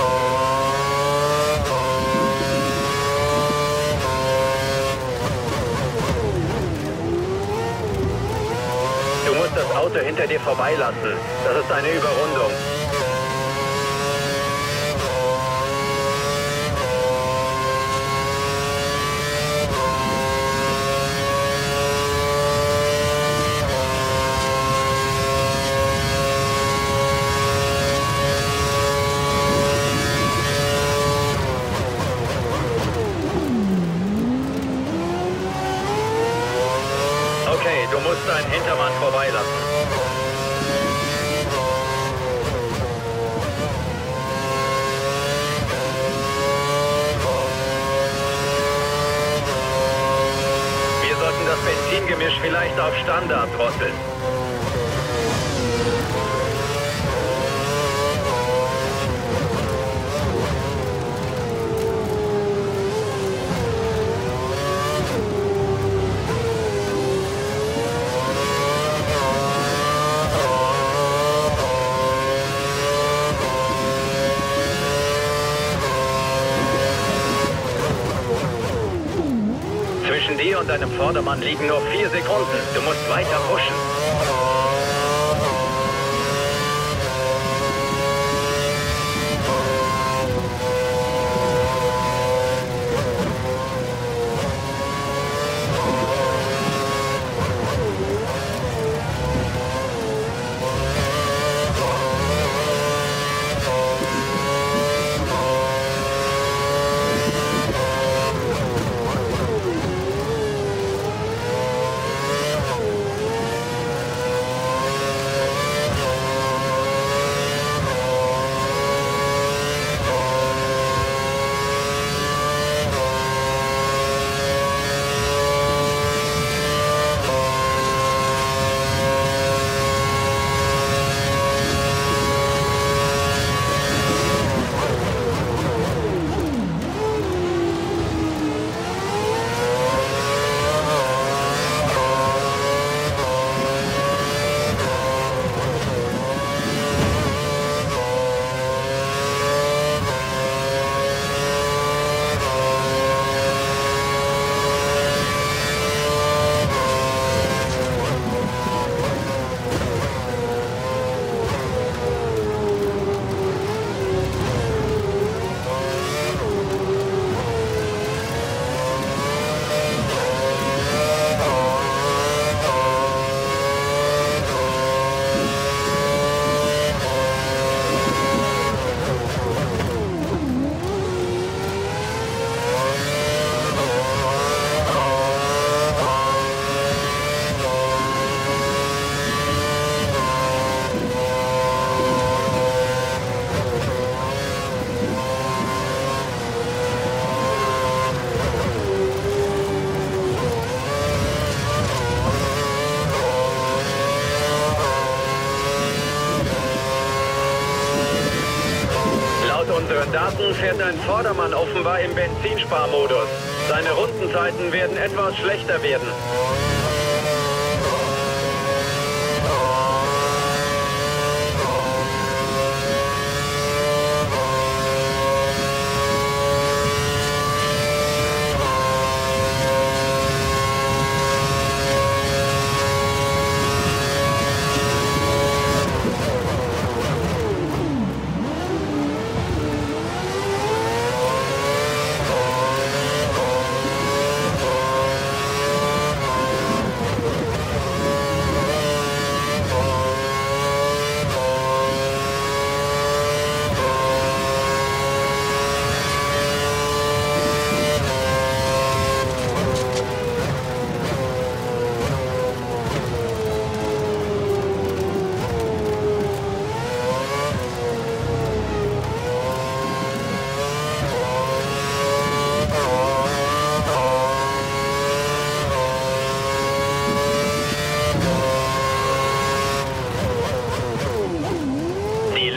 A: Du musst das Auto hinter dir vorbeilassen. Das ist eine Überrundung. Okay, du musst deinen Hintermann vorbeilassen. Wir sollten das Benzingemisch vielleicht auf Standard drosseln. Zwischen dir und deinem Vordermann liegen nur 4 Sekunden. Du musst weiter pushen. Laut unseren Daten fährt ein Vordermann offenbar im Benzinsparmodus. Seine Rundenzeiten werden etwas schlechter werden.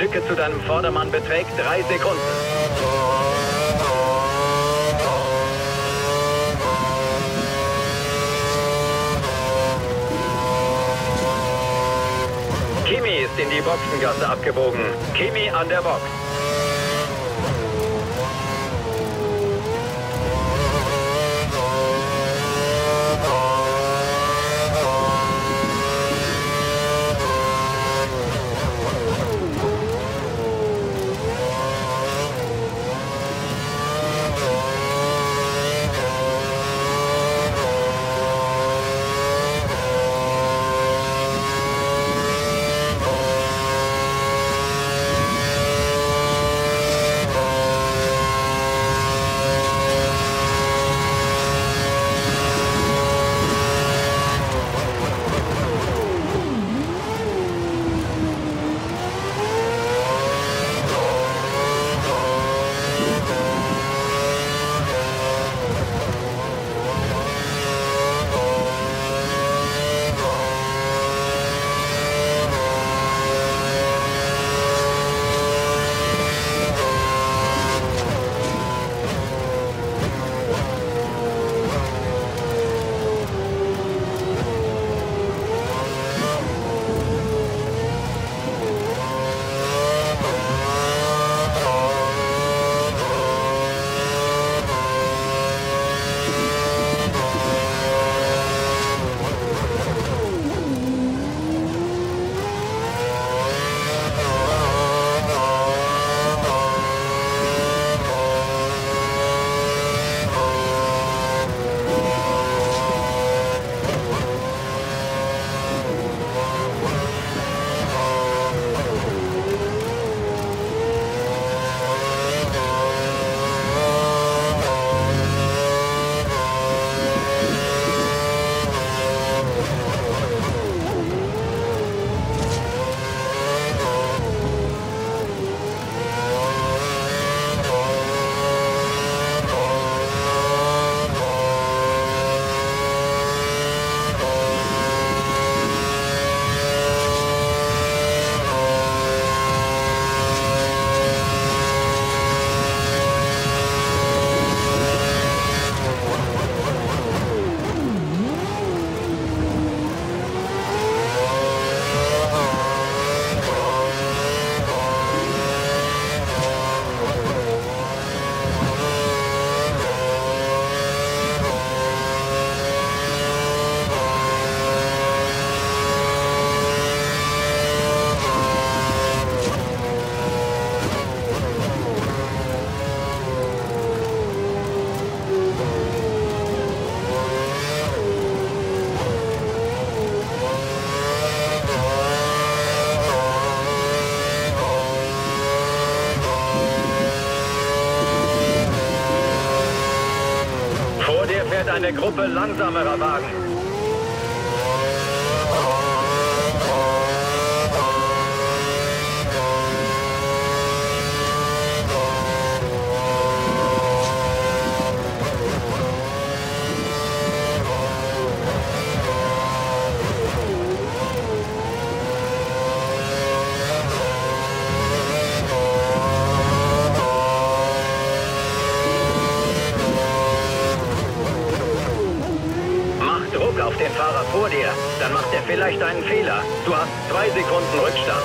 A: Lücke zu deinem Vordermann beträgt 3 Sekunden. Kimi ist in die Boxengasse abgebogen. Kimi an der Box. Eine Gruppe langsamerer Wagen. Auf den Fahrer vor dir, dann macht er vielleicht einen Fehler. Du hast 2 Sekunden Rückstand.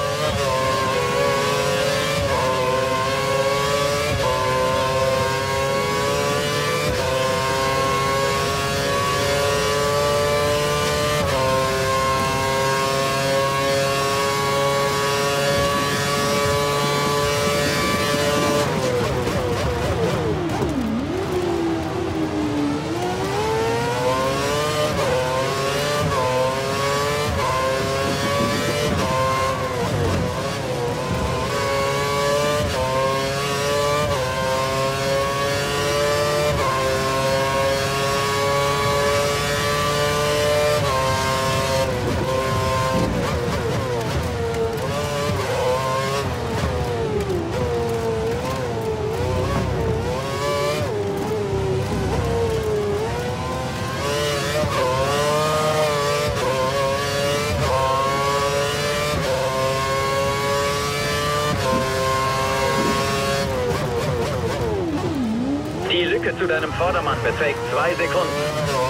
A: Lücke zu deinem Vordermann beträgt 2 Sekunden.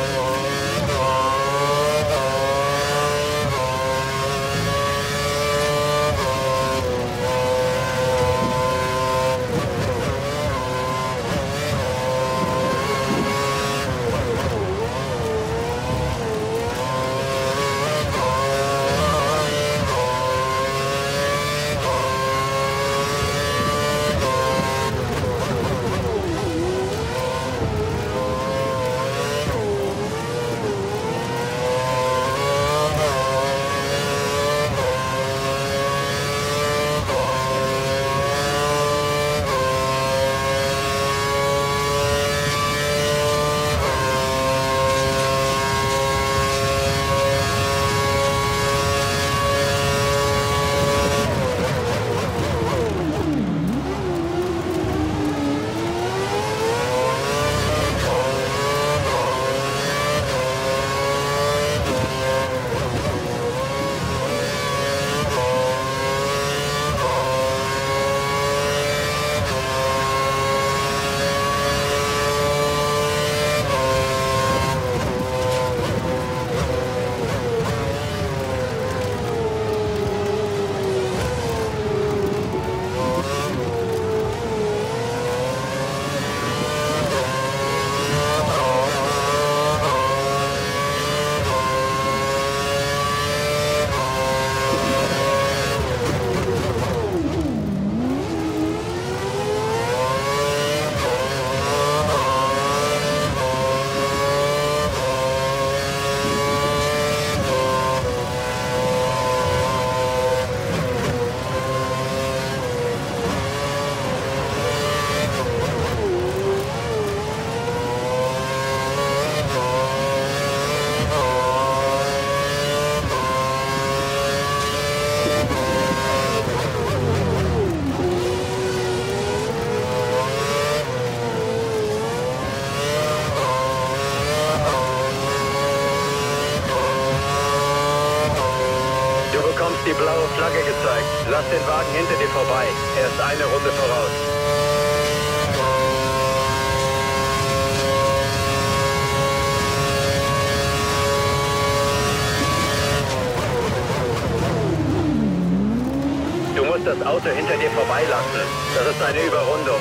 A: Die blaue Flagge gezeigt. Lass den Wagen hinter dir vorbei. Er ist eine Runde voraus. Du musst das Auto hinter dir vorbeilassen. Das ist eine Überrundung.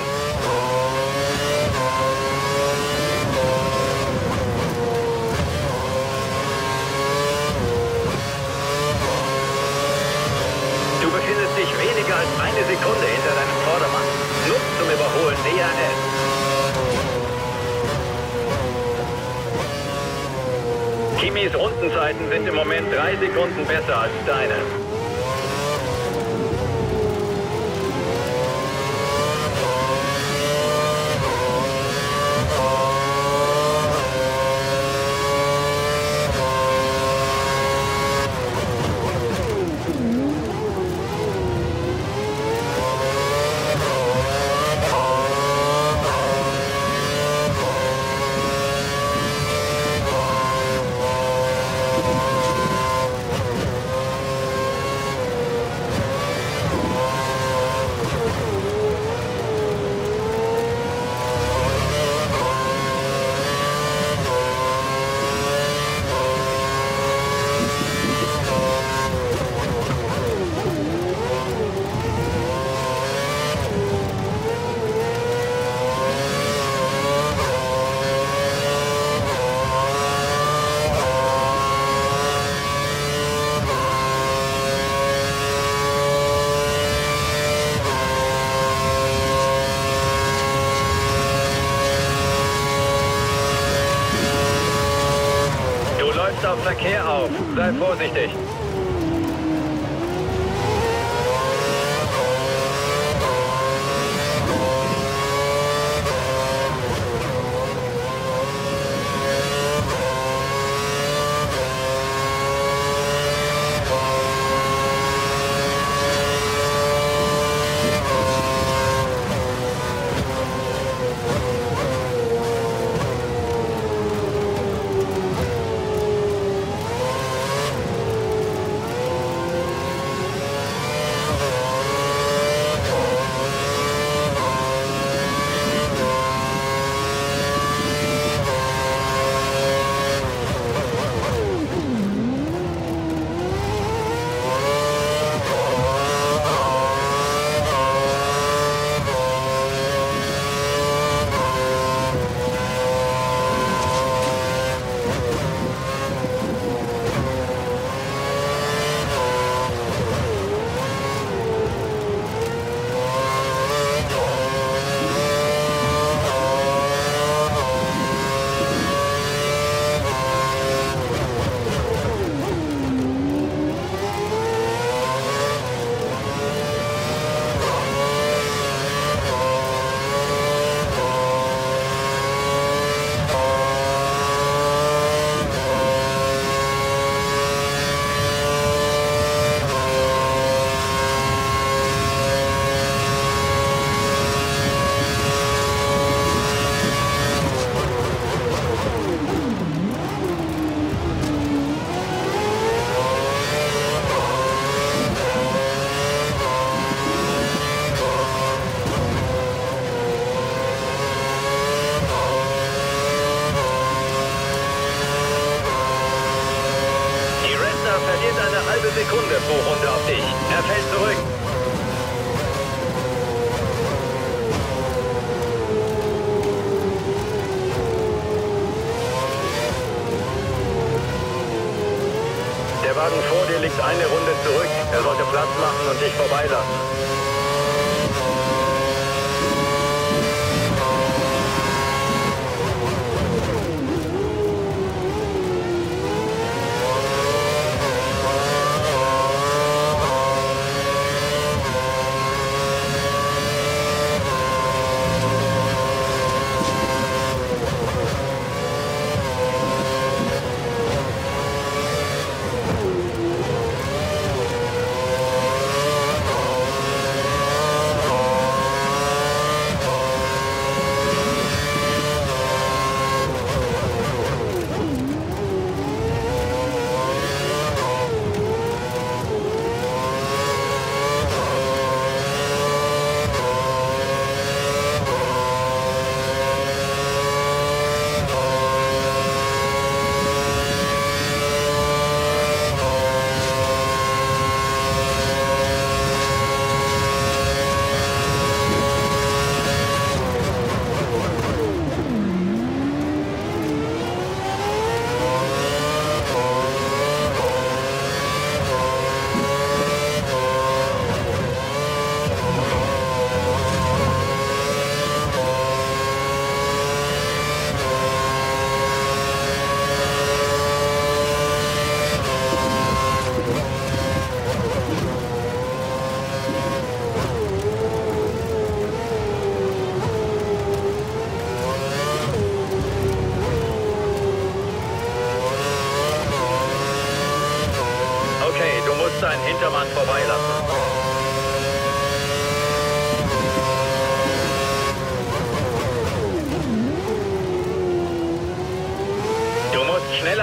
A: Du befindest dich weniger als eine Sekunde hinter deinem Vordermann. Luft zum Überholen, DRS. Kimis Rundenzeiten sind im Moment 3 Sekunden besser als deine. Auf Verkehr auf. Sei vorsichtig.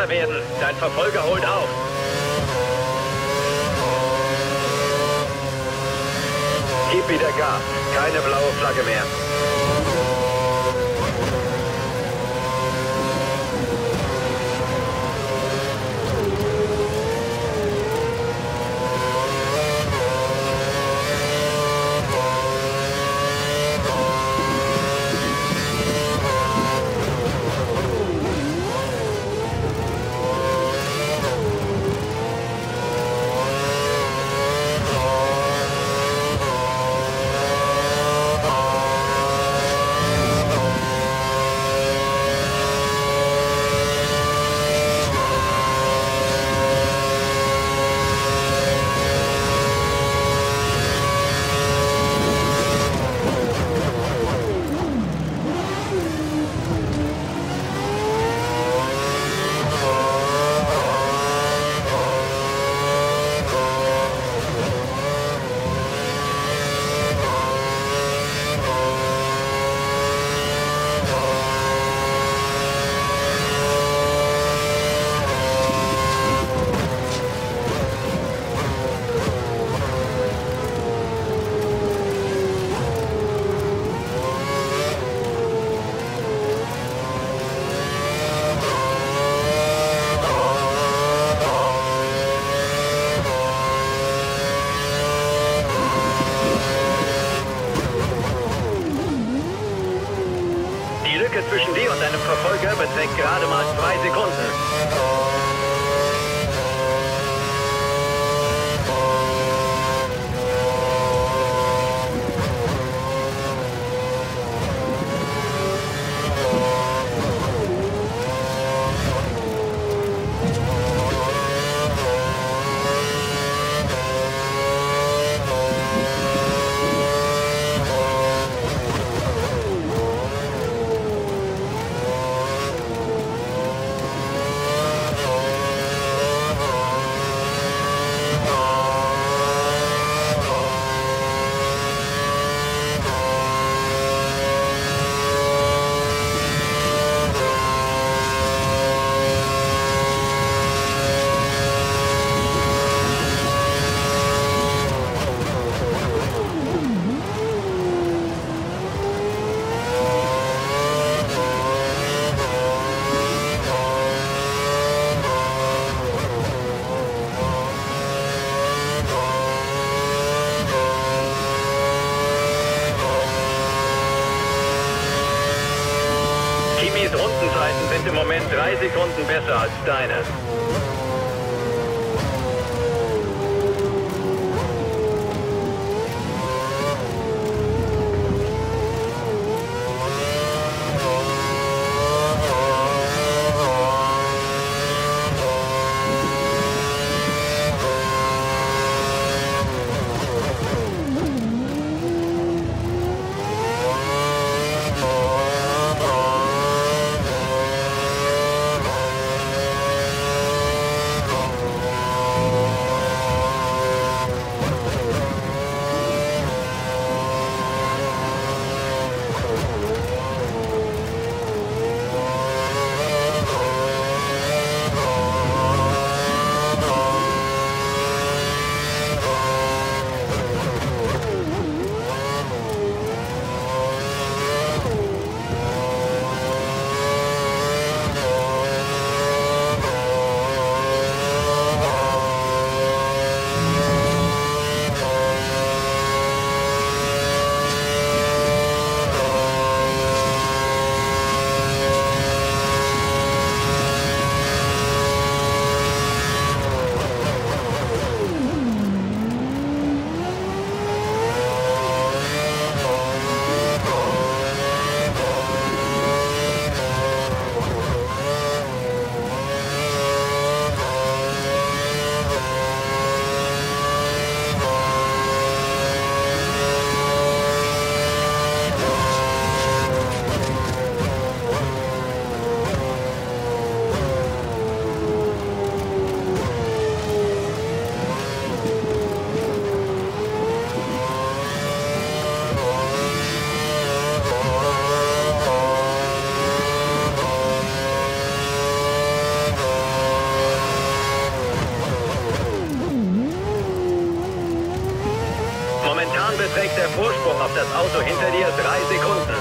A: schneller werden. Dein Verfolger holt auf. Gib wieder Gas. Keine blaue Flagge mehr. Die Lücke zwischen dir und deinem Verfolger beträgt gerade mal 2 Sekunden. Kimis Rundenzeiten sind im Moment 3 Sekunden besser als deine. bei dir 3 Sekunden.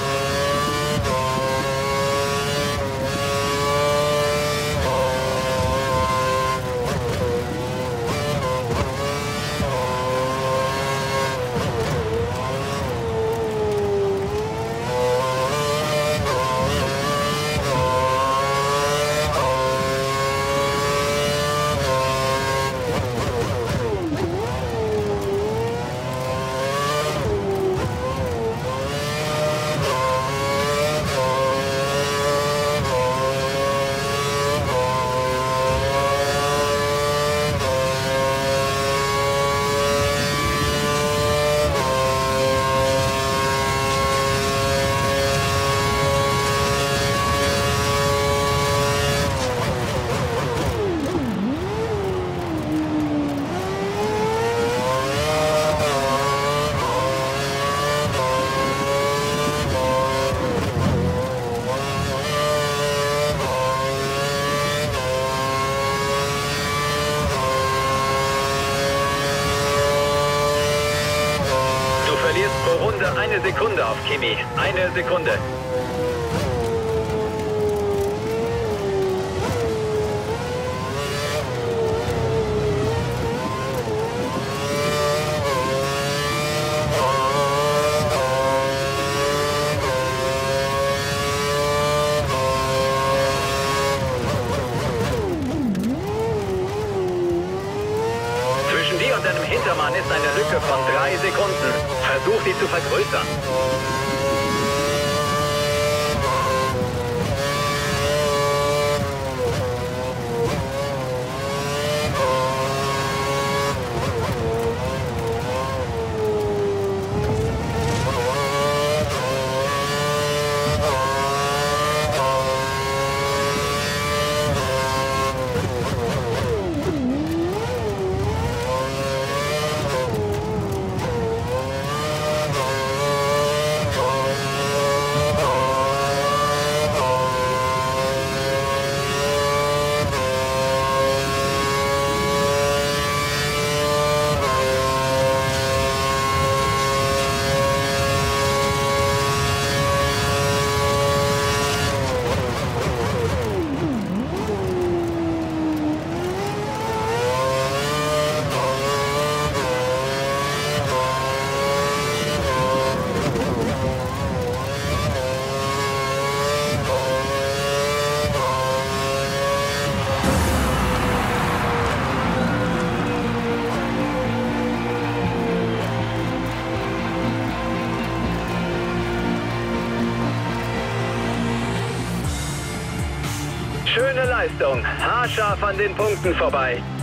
A: Du verlierst pro Runde 1 Sekunde auf Kimi. 1 Sekunde. Zwischen dir und deinem Hintermann ist eine Lücke von 3 Sekunden. Versuch, sie zu vergrößern. Schöne Leistung. Haarscharf an den Punkten vorbei.